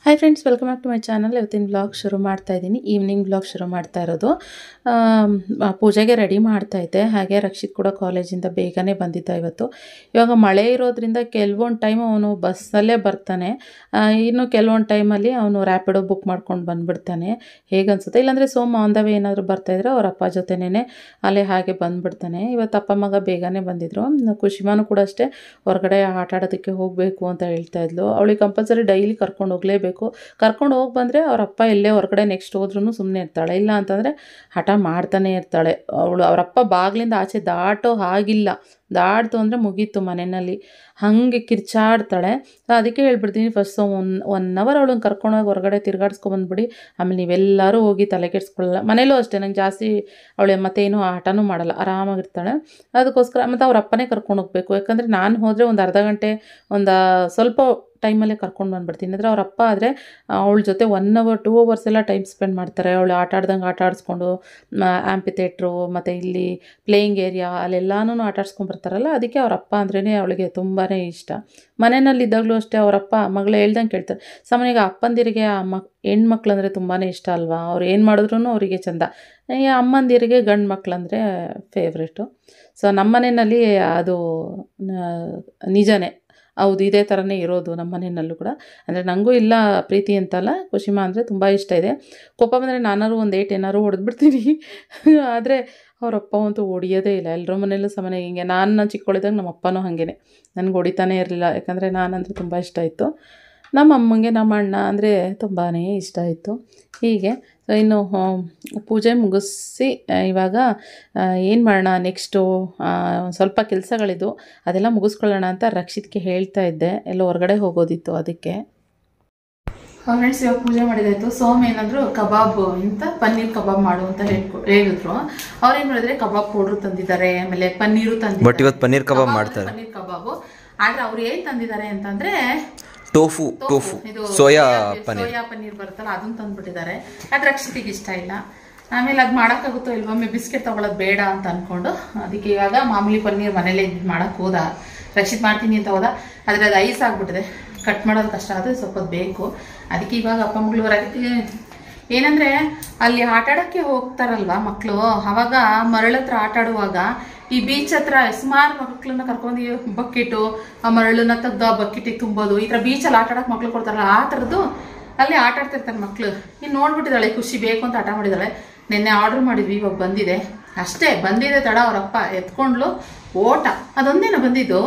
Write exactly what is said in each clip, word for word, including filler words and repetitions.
Hi friends, welcome back to my channel. ಇವತ್ತಿನ blog ಶುರು ಮಾಡ್ತಾ ಇದ್ದೀನಿ. ಈವ್ನಿಂಗ್ ಬ್ಲಾಗ್ ಶುರು ಮಾಡ್ತಾ ಇರೋದು. ಪೂಜೆಗೆ ರೆಡಿ ಮಾಡ್ತಾ ಇದ್ದೆ. ಹಾಗೆ ರಕ್ಷಿತ್ ಕೂಡ ಕಾಲೇಜಿಂದ ಬೇಗನೆ ಬಂದಿದ್ದ ಇವತ್ತು. ಇವಾಗ ಮಳೆ ಇರೋದ್ರಿಂದ ಕೆಲವೊಂದು ಟೈಮ್ ಅವನು ಬಸ್ಸಲ್ಲೇ ಬರ್ತಾನೆ, ಇನ್ನು ಕೆಲವೊಂದು ಟೈಮಲ್ಲಿ ಅವನು ರ್ಯಾಪಿಡೋ ಬುಕ್ ಮಾಡ್ಕೊಂಡು ಬಂದುಬಿಡ್ತಾನೆ. ಹೇಗನ್ಸುತ್ತೆ, ಇಲ್ಲಾಂದರೆ ಸೋಮ ಆನ್ ದ ವೇ ಏನಾದರೂ ಬರ್ತಾಯಿದ್ರೆ ಅವ್ರ ಅಪ್ಪ ಜೊತೆನೇ ಅಲ್ಲೇ ಹಾಗೆ ಬಂದುಬಿಡ್ತಾನೆ. ಇವತ್ತು ಅಪ್ಪ ಮಗ ಬೇಗನೆ ಬಂದಿದ್ದರು. ಖುಷಿಮಾನು ಕೂಡ ಅಷ್ಟೇ ಹೊರಗಡೆ ಆಟ ಆಡೋದಕ್ಕೆ ಹೋಗಬೇಕು ಅಂತ ಹೇಳ್ತಾ ಇದ್ಲು. ಅವಳಿಗೆ ಕಂಪಲ್ಸರಿ ಡೈಲಿ ಕರ್ಕೊಂಡು ಹೋಗಲೇಬೇಕು. ಕರ್ಕೊಂಡು ಹೋಗಿ ಬಂದರೆ ಅವ್ರ ಅಪ್ಪ ಎಲ್ಲೇ ಹೊರಗಡೆ ನೆಕ್ಸ್ಟ್ ಹೋದ್ರೂ ಸುಮ್ಮನೆ ಇರ್ತಾಳೆ. ಇಲ್ಲ ಅಂತಂದರೆ ಹಠ ಮಾಡ್ತಾನೆ ಇರ್ತಾಳೆ. ಅವಳು ಅವರಪ್ಪ ಬಾಗಿಲಿಂದ ಆಚೆ ದಾಟೋ ಹಾಗಿಲ್ಲ, ದಾಟ್ತು ಅಂದರೆ ಮುಗೀತು ಮನೆಯಲ್ಲಿ, ಹಾಗೆ ಕಿರ್ಚಾಡ್ತಾಳೆ. ಅದಕ್ಕೆ ಹೇಳ್ಬಿಡ್ತೀನಿ, ಫಸ್ಟ್ ಒನ್ ಒನ್ ಅವರ್ ಅವಳನ್ನ ಕರ್ಕೊಂಡೋಗಿ ಹೊರಗಡೆ ತಿರ್ಗಾಡ್ಸ್ಕೊಬಂದ್ಬಿಡಿ, ಆಮೇಲೆ ನೀವೆಲ್ಲರೂ ಹೋಗಿ ತಲೆ ಕೆಡಿಸ್ಕೊಳ್ಳಲ್ಲ. ಮನೇಲೂ ಅಷ್ಟೇ, ನಂಗೆ ಜಾಸ್ತಿ ಅವಳೆ ಮತ್ತೇನು ಆಟನೂ ಮಾಡಲ್ಲ, ಆರಾಮಾಗಿರ್ತಾಳೆ. ಅದಕ್ಕೋಸ್ಕರ ಮತ್ತು ಅವ್ರ ಅಪ್ಪನೇ ಕರ್ಕೊಂಡು ಹೋಗಬೇಕು. ಯಾಕಂದರೆ ನಾನು ಹೋದರೆ ಒಂದು ಅರ್ಧ ಗಂಟೆ ಒಂದು ಸ್ವಲ್ಪ ಟೈಮಲ್ಲೇ ಕರ್ಕೊಂಡು ಬಂದುಬಿಡ್ತೀನಿ. ಅಂದರೆ ಅವ್ರ ಅಪ್ಪ ಆದರೆ ಅವಳ ಜೊತೆ ಒನ್ ಅವರ್ ಟೂ ಅವರ್ಸ್ ಎಲ್ಲ ಟೈಮ್ ಸ್ಪೆಂಡ್ ಮಾಡ್ತಾರೆ. ಅವಳು ಆಟ ಆಡ್ದಂಗೆ ಆಟ ಆಡಿಸ್ಕೊಂಡು ಆ್ಯಂಪಿ ಥಿಯೇಟ್ರು ಮತ್ತು ಇಲ್ಲಿ ಪ್ಲೇಯಿಂಗ್ ಏರಿಯಾ ಅಲ್ಲೆಲ್ಲನೂ ಆಟ ಆಡ್ಸ್ಕೊಂಡ್ಬರ್ತಾರಲ್ಲ, ಅದಕ್ಕೆ ಅವ್ರ ಅಪ್ಪ ಅಂದ್ರೇ ಅವಳಿಗೆ ತುಂಬಾ ಇಷ್ಟ. ಮನೆಯಲ್ಲಿದ್ದಾಗಲೂ ಅಷ್ಟೇ ಅವರಪ್ಪ ಮಗಳು ಹೇಳ್ದಂಗೆ ಕೇಳ್ತಾರೆ. ಸಾಮಾನ್ಯವಾಗಿ ಅಪ್ಪಂದಿರಿಗೆ ಆ ಮಕ್ ಹೆಣ್ಮಕ್ಳು ಅಂದರೆ ತುಂಬಾ ಇಷ್ಟ ಅಲ್ವಾ, ಅವ್ರು ಏನು ಮಾಡಿದ್ರೂ ಅವರಿಗೆ ಚೆಂದ. ಈ ಅಮ್ಮಂದಿರಿಗೆ ಗಂಡು ಮಕ್ಕಳಂದರೆ ಫೇವ್ರೇಟು. ಸೊ ನಮ್ಮ ಮನೆಯಲ್ಲಿ ಅದು ನಿಜನೇ, ಹೌದು, ಇದೇ ಥರನೇ ಇರೋದು ನಮ್ಮ ಮನೆಯಲ್ಲೂ ಕೂಡ. ಅಂದರೆ ನನಗೂ ಇಲ್ಲ ಪ್ರೀತಿ ಅಂತಲ್ಲ, ಖುಷಿಮಾ ಅಂದರೆ ತುಂಬ ಇಷ್ಟ ಇದೆ. ಕೋಪ ಬಂದರೆ ನಾನಾರು ಒಂದು ಏಟ್ ಏನಾರು ಹೊಡೆದ್ಬಿಡ್ತೀನಿ. ಆದರೆ ಅವರಪ್ಪ ಅಂತೂ ಹೊಡಿಯೋದೇ ಇಲ್ಲ. ಎಲ್ಲರ ಮನೆಯಲ್ಲೂ ಸಾಮಾನ್ಯ ಹಿಂಗೆ. ನಾನು ಚಿಕ್ಕವಳಿದ್ದಾಗ ನಮ್ಮ ಅಪ್ಪನೂ ಹಾಗೇ ನನಗೆ ಹೊಡಿತಾನೇ ಇರಲಿಲ್ಲ, ಯಾಕಂದರೆ ನಾನಂದರೆ ತುಂಬ ಇಷ್ಟ ಇತ್ತು. ನಮ್ಮ ಅಮ್ಮಂಗೆ ನಮ್ಮ ಅಣ್ಣ ಅಂದರೆ ತುಂಬಾ ಇಷ್ಟ ಇತ್ತು. ಹೀಗೆ ಇನ್ನು ಪೂಜೆ ಮುಗಿಸಿ ಇವಾಗ ಏನು ಮಾಡೋಣ ನೆಕ್ಸ್ಟು ಸ್ವಲ್ಪ ಕೆಲಸಗಳಿದ್ದು ಅದೆಲ್ಲ ಮುಗಿಸ್ಕೊಳ್ಳೋಣ ಅಂತ ರಕ್ಷಿತ್ಗೆ ಹೇಳ್ತಾ ಇದ್ದೆ. ಎಲ್ಲ ಹೊರಗಡೆ ಹೋಗೋದಿತ್ತು ಅದಕ್ಕೆ. ಫ್ರೆಂಡ್ಸ್, ಇವಾಗ ಪೂಜೆ ಮಾಡಿದಾಯಿತು. ಸೋಮ ಏನಂದ್ರು ಕಬಾಬ್ ಇಂತ ಪನ್ನೀರ್ ಕಬಾಬ್ ಮಾಡು ಅಂತ ಹೇಳ್ಕೊ ಹೇಳಿದ್ರು. ಅವ್ರೇನು ಮಾಡಿದ್ರೆ ಕಬಾಬ್ ಪೌಡ್ರು ತಂದಿದ್ದಾರೆ, ಆಮೇಲೆ ಪನ್ನೀರು ತಂದಿದ್ದಾರೆ. ಬಟ್ ಇವತ್ತು ಪನ್ನೀರ್ ಕಬಾಬ್ ಮಾಡ್ತಾರೆ. ಪನ್ನೀರ್ ಕಬಾಬು. ಆದರೆ ಅವ್ರು ಏನು ತಂದಿದ್ದಾರೆ ಅಂತಂದರೆ tofu tofu soya paneer soya paneer ಬರುತ್ತಲ್ಲ, ಅದನ್ನು ತಂದುಬಿಟ್ಟಿದ್ದಾರೆ. ಅದು ರಕ್ಷಿತಿಗೆ ಇಷ್ಟ ಇಲ್ಲ. ಆಮೇಲೆ ಅದು ಮಾಡೋಕ್ಕಾಗುತ್ತೋ ಇಲ್ವೊಮ್ಮೆ ಬಿಸ್ಕೆಟ್ ತೊಗೊಳೋದು ಬೇಡ ಅಂತ ಅಂದ್ಕೊಂಡು ಅದಕ್ಕೆ ಇವಾಗ ಮಾಮೂಲಿ ಪನ್ನೀರ್ ಮನೇಲೇ ಮಾಡೋಕ್ಕೆ ಹೋದ. ರಕ್ಷಿತ್ ಮಾಡ್ತೀನಿ ಅಂತ ಹೋದ, ಆದರೆ ಅದು ಐಸ್ ಆಗಿಬಿಟ್ಟಿದೆ, ಕಟ್ ಮಾಡೋದು ಕಷ್ಟ, ಆದರೆ ಸ್ವಲ್ಪ ಬೇಕು. ಅದಕ್ಕೆ ಇವಾಗ ಅಪ್ಪ ಮಗಳು ಏನಂದರೆ ಅಲ್ಲಿ ಆಟ ಆಡೋಕ್ಕೆ ಹೋಗ್ತಾರಲ್ವ ಮಕ್ಕಳು, ಆವಾಗ ಮರಳತ್ರ ಆಟ ಆಡುವಾಗ ಈ ಬೀಚ್ ಹತ್ರ ಸುಮಾರು ಮಕ್ಕಳನ್ನ ಕರ್ಕೊಂಡು ಬಕೆಟು ಆ ಮರಳನ್ನ ತೆಗ್ದು ಆ ಬಕೆಟಿಗೆ ತುಂಬೋದು, ಈ ಥರ ಬೀಚಲ್ಲಿ ಆಟ ಆಡೋಕೆ ಮಕ್ಳು ಕೊಡ್ತಾರಲ್ಲ, ಆ ಥರದ್ದು ಅಲ್ಲಿ ಆಟ ಆಡ್ತಿರ್ತಾರೆ ಮಕ್ಕಳು. ಇನ್ನು ನೋಡ್ಬಿಟ್ಟಿದ್ದಾಳೆ, ಖುಷಿ ಬೇಕು ಅಂತ ಆಟ ಮಾಡಿದ್ದಾಳೆ. ನಿನ್ನೆ ಆರ್ಡ್ರ್ ಮಾಡಿದ್ವಿ, ಇವಾಗ ಬಂದಿದೆ ಅಷ್ಟೇ. ಬಂದಿದೆ ತಡ, ಅವರಪ್ಪ ಎತ್ಕೊಂಡ್ಲು ಓಟ. ಅದೊಂದೇನ ಬಂದಿದ್ದು,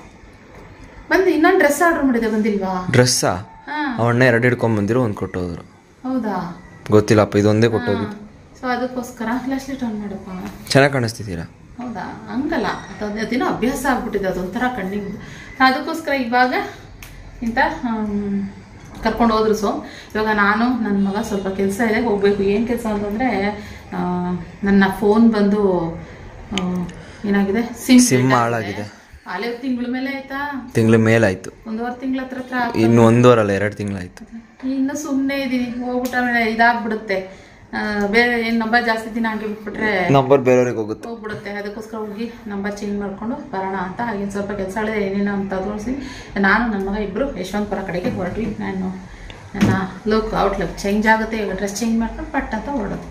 ಬಂದು ಇನ್ನೊಂದು ಡ್ರೆಸ್ ಆರ್ಡ್ರ್ ಮಾಡಿದೆ, ಬಂದಿಲ್ವಾ? ಡ್ರೆಸ್ಸಾ? ಅವಣ್ಣ ಎರಡು ಹಿಡ್ಕೊಂಡ್ ಬಂದಿರೋ ಒಂದು ಕೊಟ್ಟೋದ್ರು. ಹೌದಾ? ಗೊತ್ತಿಲ್ಲಪ್ಪ, ಇದೊಂದೇ ಕೊಟ್ಟೋಗಿದ್ದು. ಸೊ ಅದಕ್ಕೋಸ್ಕರ ಫ್ಲಾಶ್ ಲೈಟ್ ಆನ್ ಮಾಡಪ್ಪ. ಚೆನ್ನಾಗಿ ಕಾಣಿಸ್ತಿದ್ದೀರಾ? ಹೌದಾ? ಹಂಗಲ್ಲ, ಅದು ಅದೇನೋ ಅಭ್ಯಾಸ ಆಗ್ಬಿಟ್ಟಿದೆ, ಅದೊಂಥರ ಕಣ್ಣಿಗೆ. ಅದಕ್ಕೋಸ್ಕರ ಇವಾಗ ಇಂಥ ಕರ್ಕೊಂಡು ಹೋದ್ರು. ಸೊ ಇವಾಗ ನಾನು ನನ್ನ ಮಗ ಸ್ವಲ್ಪ ಕೆಲಸ ಇದೆ, ಹೋಗಬೇಕು. ಏನು ಕೆಲಸ ಅಂತಂದರೆ ನನ್ನ ಫೋನ್ ಬಂದು ಏನಾಗಿದೆ, ಸಿಮ್ ಸಿಮ್ ಹಾಳಾಗಿದೆ. ಅಲ್ಲೇ ತಿಂಗಳ ಮೇಲೆ ಆಯ್ತಾ? ತಿಂಗಳ ಮೇಲೆ ಆಯ್ತು, ಒಂದೂವರೆ ತಿಂಗಳ ಹತ್ರ ಹತ್ರ. ಇನ್ನು ಒಂದೂವರೆ ಅಲ್ಲ, ಎರಡು ತಿಂಗಳಾಯ್ತು. ಇನ್ನು ಸುಮ್ಮನೆ ಇದ್ದೀನಿ, ಹೋಗ್ಬಿಟ್ಟ ಇದಾಗ್ಬಿಡುತ್ತೆ. ಬೇರೆ ಏನು ನಂಬರ್ ಜಾಸ್ತಿ ದಿನ ಹಂಗೆ ಬಿಟ್ಬಿಟ್ರೆ ನಂಬರ್ ಬೇರೆಯವ್ರಿಗೆ ಹೋಗುತ್ತೆ ಹೋಗ್ಬಿಡುತ್ತೆ. ಅದಕ್ಕೋಸ್ಕರ ಹೋಗಿ ನಂಬರ್ ಚೇಂಜ್ ಮಾಡಿಕೊಂಡು ಬರೋಣ ಅಂತ. ಹಾಗೆ ಸ್ವಲ್ಪ ಕೆಲಸ ಹೇಳಿದೆ, ಏನೇನೋ ಅಂತ ತೋರಿಸಿ ನಾನು ನನ್ನ ಮಗ ಇಬ್ಬರು ಯಶವಂತಪುರ ಕಡೆಗೆ ಹೊರಟ್ವಿ. ನಾನು ನನ್ನ ಲುಕ್ ಔಟ್ಲುಕ್ ಚೇಂಜ್ ಆಗುತ್ತೆ, ಇವಾಗ ಡ್ರೆಸ್ ಚೇಂಜ್ ಮಾಡ್ಕೊಂಡು ಪಟ್ ಅಂತ ಹೊರಡೋದು.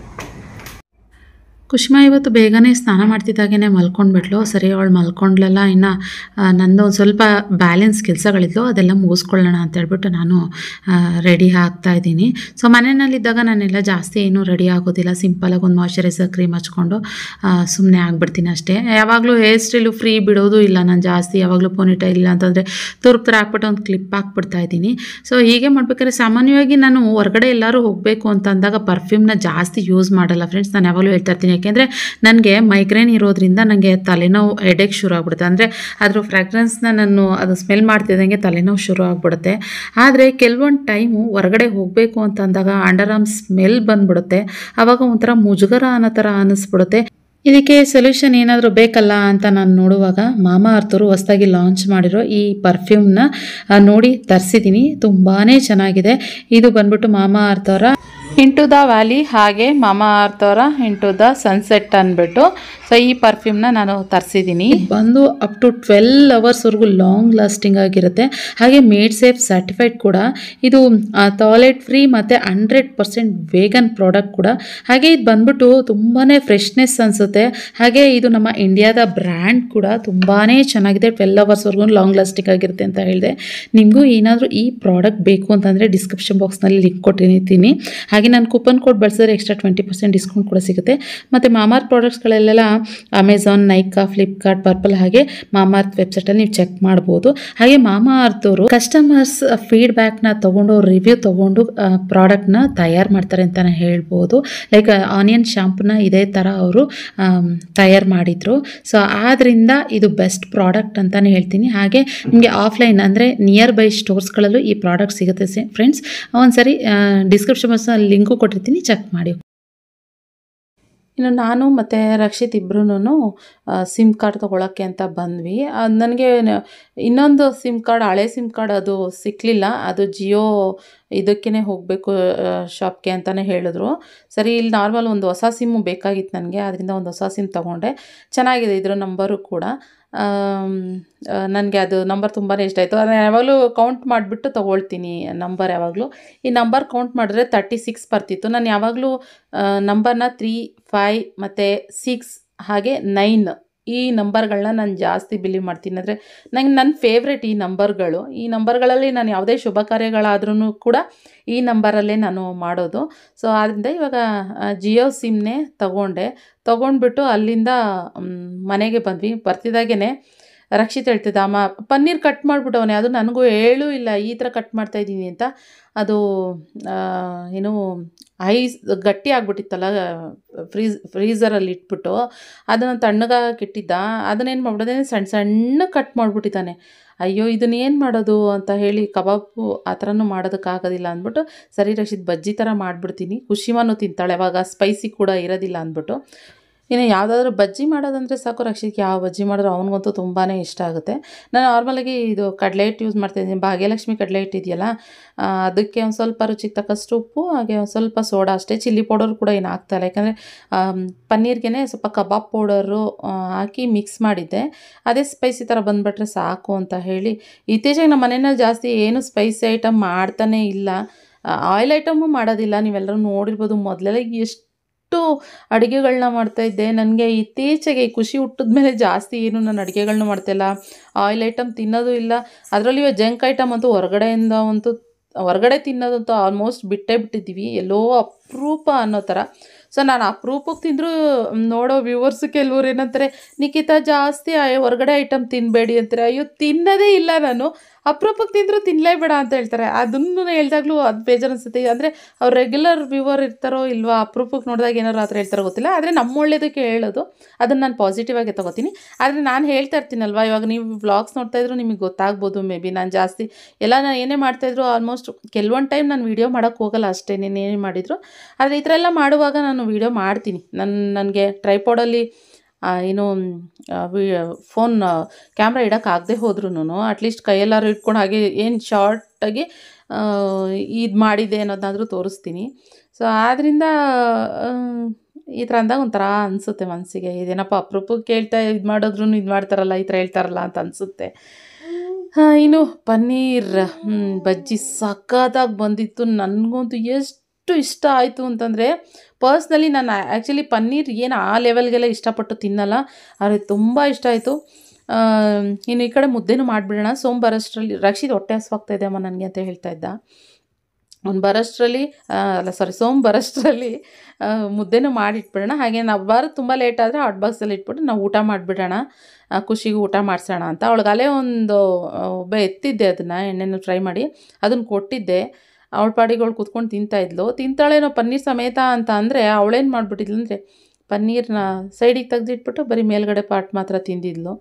ಖುಷಿಮಾ ಇವತ್ತು ಬೇಗನೆ ಸ್ನಾನ ಮಾಡ್ತಿದ್ದಾಗೇ ಮಲ್ಕೊಂಡ್ಬಿಟ್ಲು. ಸರಿ, ಅವಳು ಮಲ್ಕೊಂಡ್ಲಲ್ಲ. ಇನ್ನು ನಂದು ಒಂದು ಸ್ವಲ್ಪ ಬ್ಯಾಲೆನ್ಸ್ ಕೆಲಸಗಳಿದ್ಲು, ಅದೆಲ್ಲ ಮುಗಿಸ್ಕೊಳ್ಳೋಣ ಅಂತ ಹೇಳ್ಬಿಟ್ಟು ನಾನು ರೆಡಿ ಆಗ್ತಾಯಿದ್ದೀನಿ. ಸೊ ಮನೆಯಲ್ಲಿದ್ದಾಗ ನಾನೆಲ್ಲ ಜಾಸ್ತಿ ಏನೂ ರೆಡಿ ಆಗೋದಿಲ್ಲ, ಸಿಂಪಲಾಗಿ ಒಂದು ಮಾಯ್ಶ್ಚರೈಸರ್ ಕ್ರೀಮ್ ಹಚ್ಕೊಂಡು ಸುಮ್ಮನೆ ಆಗಿಬಿಡ್ತೀನಿ ಅಷ್ಟೇ. ಯಾವಾಗಲೂ ಹೇರ್ ಸ್ಟೈಲು ಫ್ರೀ ಬಿಡೋದು ಇಲ್ಲ ನಾನು ಜಾಸ್ತಿ. ಯಾವಾಗಲೂ ಪೋನಿಟ ಇಲ್ಲ ಅಂತಂದರೆ ತುರ್ಪ್ ಥರ ಹಾಕ್ಬಿಟ್ಟು ಒಂದು ಕ್ಲಿಪ್ ಹಾಕ್ಬಿಡ್ತಾ ಇದ್ದೀನಿ. ಸೊ ಹೀಗೆ ಮಾಡ್ಬೇಕಾದ್ರೆ ಸಾಮಾನ್ಯವಾಗಿ ನಾನು ಹೊರಗಡೆ ಎಲ್ಲರೂ ಹೋಗಬೇಕು ಅಂತ ಅಂದಾಗ ಪರ್ಫ್ಯೂಮ್ನ ಜಾಸ್ತಿ ಯೂಸ್ ಮಾಡಲ್ಲ ಫ್ರೆಂಡ್ಸ್. ನಾನು ಯಾವಾಗಲೂ ಹೇಳ್ತಾ ಇರ್ತೀನಿ, ಯಾಕೆಂದರೆ ನನಗೆ ಮೈಗ್ರೇನ್ ಇರೋದ್ರಿಂದ ನನಗೆ ತಲೆನೋವು ಹೆಡೇಕ್ ಶುರು ಆಗ್ಬಿಡುತ್ತೆ. ಅಂದರೆ ಅದ್ರ ಫ್ರಾಗ್ರೆನ್ಸ್ನ ನಾನು ಅದು ಸ್ಮೆಲ್ ಮಾಡ್ತಿದ್ದಂಗೆ ತಲೆನೋವು ಶುರು ಆಗ್ಬಿಡುತ್ತೆ. ಆದರೆ ಕೆಲವೊಂದು ಟೈಮು ಹೊರಗಡೆ ಹೋಗಬೇಕು ಅಂತ ಅಂದಾಗ ಅಂಡರ್ ಆರ್ಮ್ ಸ್ಮೆಲ್ ಬಂದ್ಬಿಡುತ್ತೆ, ಆವಾಗ ಒಂಥರ ಮುಜುಗರ ಅನ್ನೋ ಥರ ಅನ್ನಿಸ್ಬಿಡುತ್ತೆ. ಇದಕ್ಕೆ ಸೊಲ್ಯೂಷನ್ ಏನಾದರೂ ಬೇಕಲ್ಲ ಅಂತ ನಾನು ನೋಡುವಾಗ ಮಾಮಾ ಅರ್ಥರು ಹೊಸದಾಗಿ ಲಾಂಚ್ ಮಾಡಿರೋ ಈ ಪರ್ಫ್ಯೂಮ್ನ ನೋಡಿ ತರಿಸಿದ್ದೀನಿ. ತುಂಬಾ ಚೆನ್ನಾಗಿದೆ. ಇದು ಬಂದ್ಬಿಟ್ಟು ಮಾಮಾ ಅರ್ಥವರ ಇಂಟು ದ ವ್ಯಾಲಿ ಹಾಗೆ ಮಾಮಾ ಅರ್ತ್ ಅವರ ಇಂಟು ದ ಸನ್ಸೆಟ್ ಅಂದ್ಬಿಟ್ಟು ಸೊ ಈ ಪರ್ಫ್ಯೂಮ್ನ ನಾನು ತರಿಸಿದ್ದೀನಿ. ಬಂದು ಅಪ್ ಟು ಟ್ವೆಲ್ ಅವರ್ಸ್ವರೆಗೂ ಲಾಂಗ್ ಲಾಸ್ಟಿಂಗ್ ಆಗಿರುತ್ತೆ. ಹಾಗೆ ಮೇಡ್ ಸೇಫ್ ಸರ್ಟಿಫೈಡ್ ಕೂಡ. ಇದು ಟಾಯ್ಲೆಟ್ ಫ್ರೀ ಮತ್ತು ಹಂಡ್ರೆಡ್ ಪರ್ಸೆಂಟ್ ವೇಗನ್ ಪ್ರಾಡಕ್ಟ್ ಕೂಡ. ಹಾಗೆ ಇದು ಬಂದ್ಬಿಟ್ಟು ತುಂಬಾ ಫ್ರೆಶ್ನೆಸ್ ಅನಿಸುತ್ತೆ. ಹಾಗೆ ಇದು ನಮ್ಮ ಇಂಡಿಯಾದ ಬ್ರ್ಯಾಂಡ್ ಕೂಡ ತುಂಬಾ ಚೆನ್ನಾಗಿದೆ. ಟ್ವೆಲ್ ಅವರ್ಸ್ವರೆಗೂ ಲಾಂಗ್ ಲಾಸ್ಟಿಂಗ್ ಆಗಿರುತ್ತೆ ಅಂತ ಹೇಳಿದೆ. ನಿಮಗೂ ಏನಾದರೂ ಈ ಪ್ರಾಡಕ್ಟ್ ಬೇಕು ಅಂತಂದರೆ ಡಿಸ್ಕ್ರಿಪ್ಷನ್ ಬಾಕ್ಸ್ನಲ್ಲಿ ಲಿಂಕ್ ಕೊಟ್ಟಿರ್ತೀನಿ. ಹಾಗೆ ನಾನು ಕೂಪನ್ ಕೋಡ್ ಬಳಸಿದ್ರೆ ಎಕ್ಸ್ಟ್ರಾ ಟ್ವೆಂಟಿ ಪರ್ಸೆಂಟ್ ಡಿಸ್ಕೌಂಟ್ ಕೂಡ ಸಿಗುತ್ತೆ. ಮತ್ತು ಮಾಮಾರ್ತ್ ಪ್ರಾಡಕ್ಟ್ಸ್ಗಳೆಲ್ಲ ಅಮೆಝಾನ್, ನೈಕಾ, ಫ್ಲಿಪ್ಕಾರ್ಟ್, ಪರ್ಪಲ್ ಹಾಗೆ ಮಾಮಾರ್ತ್ ವೆಬ್ಸೈಟಲ್ಲಿ ನೀವು ಚೆಕ್ ಮಾಡ್ಬೋದು. ಹಾಗೆ ಮಾಮಾರ್ತ್ ಅವರು ಕಸ್ಟಮರ್ಸ್ ಫೀಡ್ಬ್ಯಾಕ್ನ ತೊಗೊಂಡು ರಿವ್ಯೂ ತೊಗೊಂಡು ಪ್ರಾಡಕ್ಟ್ನ ತಯಾರು ಮಾಡ್ತಾರೆ ಅಂತಲೇ ಹೇಳ್ಬೋದು. ಲೈಕ್ ಆನಿಯನ್ ಶಾಂಪೂನ ಇದೇ ಥರ ಅವರು ತಯಾರು ಮಾಡಿದರು. ಸೊ ಆದ್ದರಿಂದ ಇದು ಬೆಸ್ಟ್ ಪ್ರಾಡಕ್ಟ್ ಅಂತಲೇ ಹೇಳ್ತೀನಿ. ಹಾಗೆ ನಿಮಗೆ ಆಫ್ಲೈನ್ ಅಂದರೆ ನಿಯರ್ ಬೈ ಸ್ಟೋರ್ಸ್ಗಳಲ್ಲೂ ಈ ಪ್ರಾಡಕ್ಟ್ ಸಿಗುತ್ತೆ ಫ್ರೆಂಡ್ಸ್. ಒಂದ್ಸರಿ ಡಿಸ್ಕ್ರಿಪ್ಷನ್ ಬಾಕ್ಸಲ್ಲಿ ಲಿಂಕು ಕೊಟ್ಟಿರ್ತೀನಿ, ಚೆಕ್ ಮಾಡಿ. ಇನ್ನು ನಾನು ಮತ್ತು ರಕ್ಷಿತ್ ಇಬ್ಬರೂ ಸಿಮ್ ಕಾರ್ಡ್ ತೊಗೊಳಕ್ಕೆ ಅಂತ ಬಂದ್ವಿ. ಅದು ನನಗೆ ಇನ್ನೊಂದು ಸಿಮ್ ಕಾರ್ಡ್, ಹಳೆ ಸಿಮ್ ಕಾರ್ಡ್ ಅದು ಸಿಕ್ಕಲಿಲ್ಲ. ಅದು ಜಿಯೋ ಇದಕ್ಕೇ ಹೋಗಬೇಕು ಶಾಪ್ಗೆ ಅಂತಲೇ ಹೇಳಿದ್ರು. ಸರಿ, ಇಲ್ಲಿ ನಾರ್ಮಲ್ ಒಂದು ಹೊಸ ಸಿಮ್ಮು ಬೇಕಾಗಿತ್ತು ನನಗೆ, ಅದರಿಂದ ಒಂದು ಹೊಸ ಸಿಮ್ ತೊಗೊಂಡೆ. ಚೆನ್ನಾಗಿದೆ ಇದರ ನಂಬರು ಕೂಡ. ನನಗೆ ಅದು ನಂಬರ್ ತುಂಬಾ ಇಷ್ಟ ಆಯಿತು. ಅದನ್ನು ಯಾವಾಗಲೂ ಕೌಂಟ್ ಮಾಡಿಬಿಟ್ಟು ತೊಗೊಳ್ತೀನಿ ನಂಬರ್. ಯಾವಾಗಲೂ ಈ ನಂಬರ್ ಕೌಂಟ್ ಮಾಡಿದ್ರೆ ತರ್ಟಿ ಸಿಕ್ಸ್ ಬರ್ತಿತ್ತು. ನಾನು ಯಾವಾಗಲೂ ನಂಬರ್ನ ತ್ರೀ ಫೈ ಮತ್ತು ಸಿಕ್ಸ್ ಹಾಗೆ ನೈನ್ ಈ ನಂಬರ್ಗಳನ್ನ ನಾನು ಜಾಸ್ತಿ ಬಿಲೀವ್ ಮಾಡ್ತೀನಿ. ಅಂದರೆ ನಂಗೆ ನನ್ನ ಫೇವ್ರೆಟ್ ಈ ನಂಬರ್ಗಳು. ಈ ನಂಬರ್ಗಳಲ್ಲಿ ನಾನು ಯಾವುದೇ ಶುಭ ಕಾರ್ಯಗಳಾದ್ರೂ ಕೂಡ ಈ ನಂಬರಲ್ಲೇ ನಾನು ಮಾಡೋದು. ಸೊ ಆದ್ದರಿಂದ ಇವಾಗ ಜಿಯೋ ಸಿಮ್ನೇ ತಗೊಂಡೆ. ತೊಗೊಂಡ್ಬಿಟ್ಟು ಅಲ್ಲಿಂದ ಮನೆಗೆ ಬಂದ್ವಿ. ಬರ್ತಿದ್ದಾಗೇ ರಕ್ಷಿತ್ ಹೇಳ್ತಿದ್ದ, ಅಮ್ಮ ಪನ್ನೀರ್ ಕಟ್ ಮಾಡಿಬಿಟ್ಟವನೇ, ಅದು ನನಗೂ ಹೇಳೂ ಇಲ್ಲ ಈ ಥರ ಕಟ್ ಮಾಡ್ತಾಯಿದ್ದೀನಿ ಅಂತ. ಅದು ಏನು ಐಸ್ ಗಟ್ಟಿ ಆಗಿಬಿಟ್ಟಿತ್ತಲ್ಲ, ಫ್ರೀಸ್ ಫ್ರೀಝರಲ್ಲಿ ಇಟ್ಬಿಟ್ಟು ಅದನ್ನು ತಣ್ಣಗಾಗಕ್ಕೆ ಇಟ್ಟಿದ್ದ. ಅದನ್ನೇನು ಮಾಡ್ಬಿಟ್ಟದೆ, ಸಣ್ಣ ಸಣ್ಣ ಕಟ್ ಮಾಡಿಬಿಟ್ಟಿದ್ದಾನೆ. ಅಯ್ಯೋ ಇದನ್ನ ಏನು ಮಾಡೋದು ಅಂತ ಹೇಳಿ, ಕಬಾಬು ಆ ಥರನೂ ಮಾಡೋದಕ್ಕಾಗೋದಿಲ್ಲ ಅಂದ್ಬಿಟ್ಟು, ಸರಿ ರಕ್ಷಿತ್ ಬಜ್ಜಿ ಥರ ಮಾಡಿಬಿಡ್ತೀನಿ, ಖುಷಿಮಾನು ತಿಂತಾಳೆ ಅವಾಗ, ಸ್ಪೈಸಿ ಕೂಡ ಇರೋದಿಲ್ಲ ಅಂದ್ಬಿಟ್ಟು. ಇನ್ನು ಯಾವುದಾದ್ರೂ ಬಜ್ಜಿ ಮಾಡೋದಂದರೆ ಸಾಕು ರಕ್ಷಿತ್ಗೆ, ಯಾವ ಬಜ್ಜಿ ಮಾಡಿದ್ರು ಅವನಿಗಂತೂ ತುಂಬಾ ಇಷ್ಟ ಆಗುತ್ತೆ. ನಾನು ನಾರ್ಮಲಾಗಿ ಇದು ಕಡಲೆ ಹಿಟ್ಟು ಯೂಸ್ ಮಾಡ್ತಾಯಿದ್ದೀನಿ, ಭಾಗ್ಯಲಕ್ಷ್ಮಿ ಕಡಲೆ ಹಿಟ್ಟು ಇದೆಯಲ್ಲ, ಅದಕ್ಕೆ ಒಂದು ಸ್ವಲ್ಪ ರುಚಿಗೆ ತಕ್ಕಷ್ಟು ಉಪ್ಪು, ಹಾಗೆ ಒಂದು ಸ್ವಲ್ಪ ಸೋಡಾ ಅಷ್ಟೇ. ಚಿಲ್ಲಿ ಪೌಡರ್ ಕೂಡ ಏನು ಹಾಕ್ತಾಯಿಲ್ಲ, ಯಾಕಂದರೆ ಪನ್ನೀರ್ಗೆ ಸ್ವಲ್ಪ ಕಬಾಬ್ ಪೌಡರು ಹಾಕಿ ಮಿಕ್ಸ್ ಮಾಡಿದ್ದೆ. ಅದೇ ಸ್ಪೈಸಿ ಥರ ಬಂದುಬಿಟ್ರೆ ಸಾಕು ಅಂತ ಹೇಳಿ. ಇತ್ತೀಚೆಗೆ ನಮ್ಮ ಮನೆಯಲ್ಲಿ ಜಾಸ್ತಿ ಏನು ಸ್ಪೈಸಿ ಐಟಮ್ ಮಾಡ್ತಾನೇ ಇಲ್ಲ, ಆಯಿಲ್ ಐಟಮು ಮಾಡೋದಿಲ್ಲ. ನೀವೆಲ್ಲರೂ ನೋಡಿರ್ಬೋದು, ಮೊದಲೆಲ್ಲ ಎಷ್ಟು ಅಡುಗೆಗಳನ್ನ ಮಾಡ್ತಾಯಿದ್ದೆ. ನನಗೆ ಇತ್ತೀಚೆಗೆ ಖುಷಿ ಹುಟ್ಟಿದ ಮೇಲೆ ಜಾಸ್ತಿ ಏನು ನಾನು ಅಡುಗೆಗಳನ್ನ ಮಾಡ್ತಾಯಿಲ್ಲ, ಆಯಿಲ್ ಐಟಮ್ ತಿನ್ನೋದು ಇಲ್ಲ. ಅದರಲ್ಲಿ ಇವಾಗ ಜಂಕ್ ಐಟಮ್ ಅಂತೂ ಹೊರಗಡೆಯಿಂದ ಅಂತೂ ಹೊರಗಡೆ ತಿನ್ನೋದಂತೂ ಆಲ್ಮೋಸ್ಟ್ ಬಿಟ್ಟೇ ಬಿಟ್ಟಿದ್ದೀವಿ, ಎಲ್ಲೋ ಅಪರೂಪ ಅನ್ನೋ ಥರ. ಸೊ ನಾನು ಅಪರೂಪಕ್ಕೆ ತಿಂದರೂ ನೋಡೋ ವ್ಯೂವರ್ಸು ಕೆಲವ್ರು ಏನಂತಾರೆ, ನಿಖಿತಾ ಜಾಸ್ತಿ ಹೊರಗಡೆ ಐಟಮ್ ತಿನ್ನಬೇಡಿ ಅಂತಾರೆ. ಅಯ್ಯೋ ತಿನ್ನೋದೇ ಇಲ್ಲ ನಾನು, ಅಪರೂಪಕ್ಕೆ ತಿಂದರೂ ತಿನ್ನಲೇಬೇಡ ಅಂತ ಹೇಳ್ತಾರೆ. ಅದನ್ನು ಹೇಳಿದಾಗಲೂ ಅದು ಬೇಜಾರು ಅನಿಸುತ್ತೆ. ಅಂದರೆ ಅವ್ರು ರೆಗ್ಯುಲರ್ ವ್ಯೂವರ್ ಇರ್ತಾರೋ ಇಲ್ವಾ, ಅಪರೂಪಕ್ಕೆ ನೋಡಿದಾಗ ಏನಾರು ಆ ಥರ ಹೇಳ್ತಾರೋ ಗೊತ್ತಿಲ್ಲ. ಆದರೆ ನಮ್ಮ ಒಳ್ಳೇದಕ್ಕೆ ಹೇಳೋದು, ಅದನ್ನು ನಾನು ಪಾಸಿಟಿವ್ ಆಗಿ ತೊಗೋತೀನಿ. ಆದರೆ ನಾನು ಹೇಳ್ತಾ ಇರ್ತೀನಲ್ವ, ಇವಾಗ ನೀವು ವ್ಲಾಗ್ಸ್ ನೋಡ್ತಾಯಿದ್ರು ನಿಮಗೆ ಗೊತ್ತಾಗ್ಬೋದು ಮೇ ಬಿ. ನಾನು ಜಾಸ್ತಿ ಎಲ್ಲ ನಾನು ಏನೇ ಮಾಡ್ತಾಯಿದ್ರು ಆಲ್ಮೋಸ್ಟ್ ಕೆಲವೊಂದು ಟೈಮ್ ನಾನು ವೀಡಿಯೋ ಮಾಡೋಕ್ಕೆ ಹೋಗಲ್ಲ ಅಷ್ಟೇ, ಏನೇ ಮಾಡಿದ್ರು. ಆದರೆ ಈ ಥರ ಎಲ್ಲ ಮಾಡುವಾಗ ನಾನು ವೀಡಿಯೋ ಮಾಡ್ತೀನಿ. ನನ್ನ ನನಗೆ ಟ್ರೈಪಾಡಲ್ಲಿ ಏನು ಫೋನ್ ಕ್ಯಾಮ್ರಾ ಇಡೋಕ್ಕಾಗದೆ ಹೋದ್ರೂ ಅಟ್ಲೀಸ್ಟ್ ಕೈಯೆಲ್ಲಾರು ಇಟ್ಕೊಂಡು ಹಾಗೆ ಏನು ಶಾರ್ಟಾಗಿ ಇದು ಮಾಡಿದೆ ಅನ್ನೋದನ್ನಾದರೂ ತೋರಿಸ್ತೀನಿ. ಸೊ ಆದ್ದರಿಂದ ಈ ಥರ ಅಂದಾಗ ಒಂಥರ ಅನಿಸುತ್ತೆ ಮನಸ್ಸಿಗೆ, ಇದೇನಪ್ಪ ಅಪರೂಪಕ್ಕೆ ಕೇಳ್ತಾ ಇದು ಮಾಡಿದ್ರು ಇದು ಮಾಡ್ತಾರಲ್ಲ, ಈ ಥರ ಹೇಳ್ತಾರಲ್ಲ ಅಂತ ಅನಿಸುತ್ತೆ. ಹಾಂ, ಇನ್ನು ಪನ್ನೀರ್ ಬಜ್ಜಿ ಸಖತ್ತಾಗಿ ಬಂದಿತ್ತು. ನನಗಂತೂ ಎಷ್ಟು ಇಷ್ಟ ಆಯಿತು ಅಂತಂದರೆ, ಪರ್ಸ್ನಲಿ ನಾನು ಆ್ಯಕ್ಚುಲಿ ಪನ್ನೀರ್ ಏನು ಆ ಲೆವೆಲ್ಗೆಲ್ಲ ಇಷ್ಟಪಟ್ಟು ತಿನ್ನಲ್ಲ, ಆದರೆ ತುಂಬ ಇಷ್ಟ ಆಯಿತು. ಇನ್ನು ಈ ಕಡೆ ಮುದ್ದೆನೂ ಮಾಡಿಬಿಡೋಣ. ಸೋಮ್ ಬರೋಷ್ಟರಲ್ಲಿ ರಕ್ಷಿತ್ ಹೊಟ್ಟೆ ಹಸ್ವಾಗ್ತಾಯಿದೆ ಅಮ್ಮ ನನಗೆ ಅಂತ ಹೇಳ್ತಾ ಇದ್ದ. ಅವ್ನು ಬರೋಷ್ಟರಲ್ಲಿ ಅಲ್ಲ ಸಾರಿ ಸೋಮ್ ಬರೋಷ್ಟರಲ್ಲಿ ಮುದ್ದೆನೂ ಮಾಡಿಟ್ಬಿಡೋಣ. ಹಾಗೆ ನಾವು ಬರೋದು ತುಂಬ ಲೇಟ್ ಆದರೆ ಹಾಟ್ ಬಾಕ್ಸಲ್ಲಿ ಇಟ್ಬಿಟ್ಟು ನಾವು ಊಟ ಮಾಡಿಬಿಡೋಣ, ಖುಷಿಗೂ ಊಟ ಮಾಡಿಸೋಣ ಅಂತ. ಅವಳಿಗೆ ಅಲ್ಲೇ ಒಂದು ಒಬ್ಬ ಎತ್ತಿದ್ದೆ, ಅದನ್ನು ಎಣ್ಣೆನ ಫ್ರೈ ಮಾಡಿ ಅದನ್ನು ಕೊಟ್ಟಿದ್ದೆ. ಅವಳ ಪಾಡಿಗೆ ಅವಳು ಕೂತ್ಕೊಂಡು ತಿಂತಾಯಿದ್ಲು. ತಿಂತಾಳೇನೋ ಪನ್ನೀರ್ ಸಮೇತ ಅಂತ ಅಂದರೆ ಅವಳೇನು ಮಾಡಿಬಿಟ್ಟಿದ್ಲು ಅಂದರೆ, ಪನ್ನೀರನ್ನ ಸೈಡಿಗೆ ತೆಗೆದಿಟ್ಬಿಟ್ಟು ಬರೀ ಮೇಲ್ಗಡೆ ಪಾರ್ಟ್ ಮಾತ್ರ ತಿಂದಿದ್ಲು.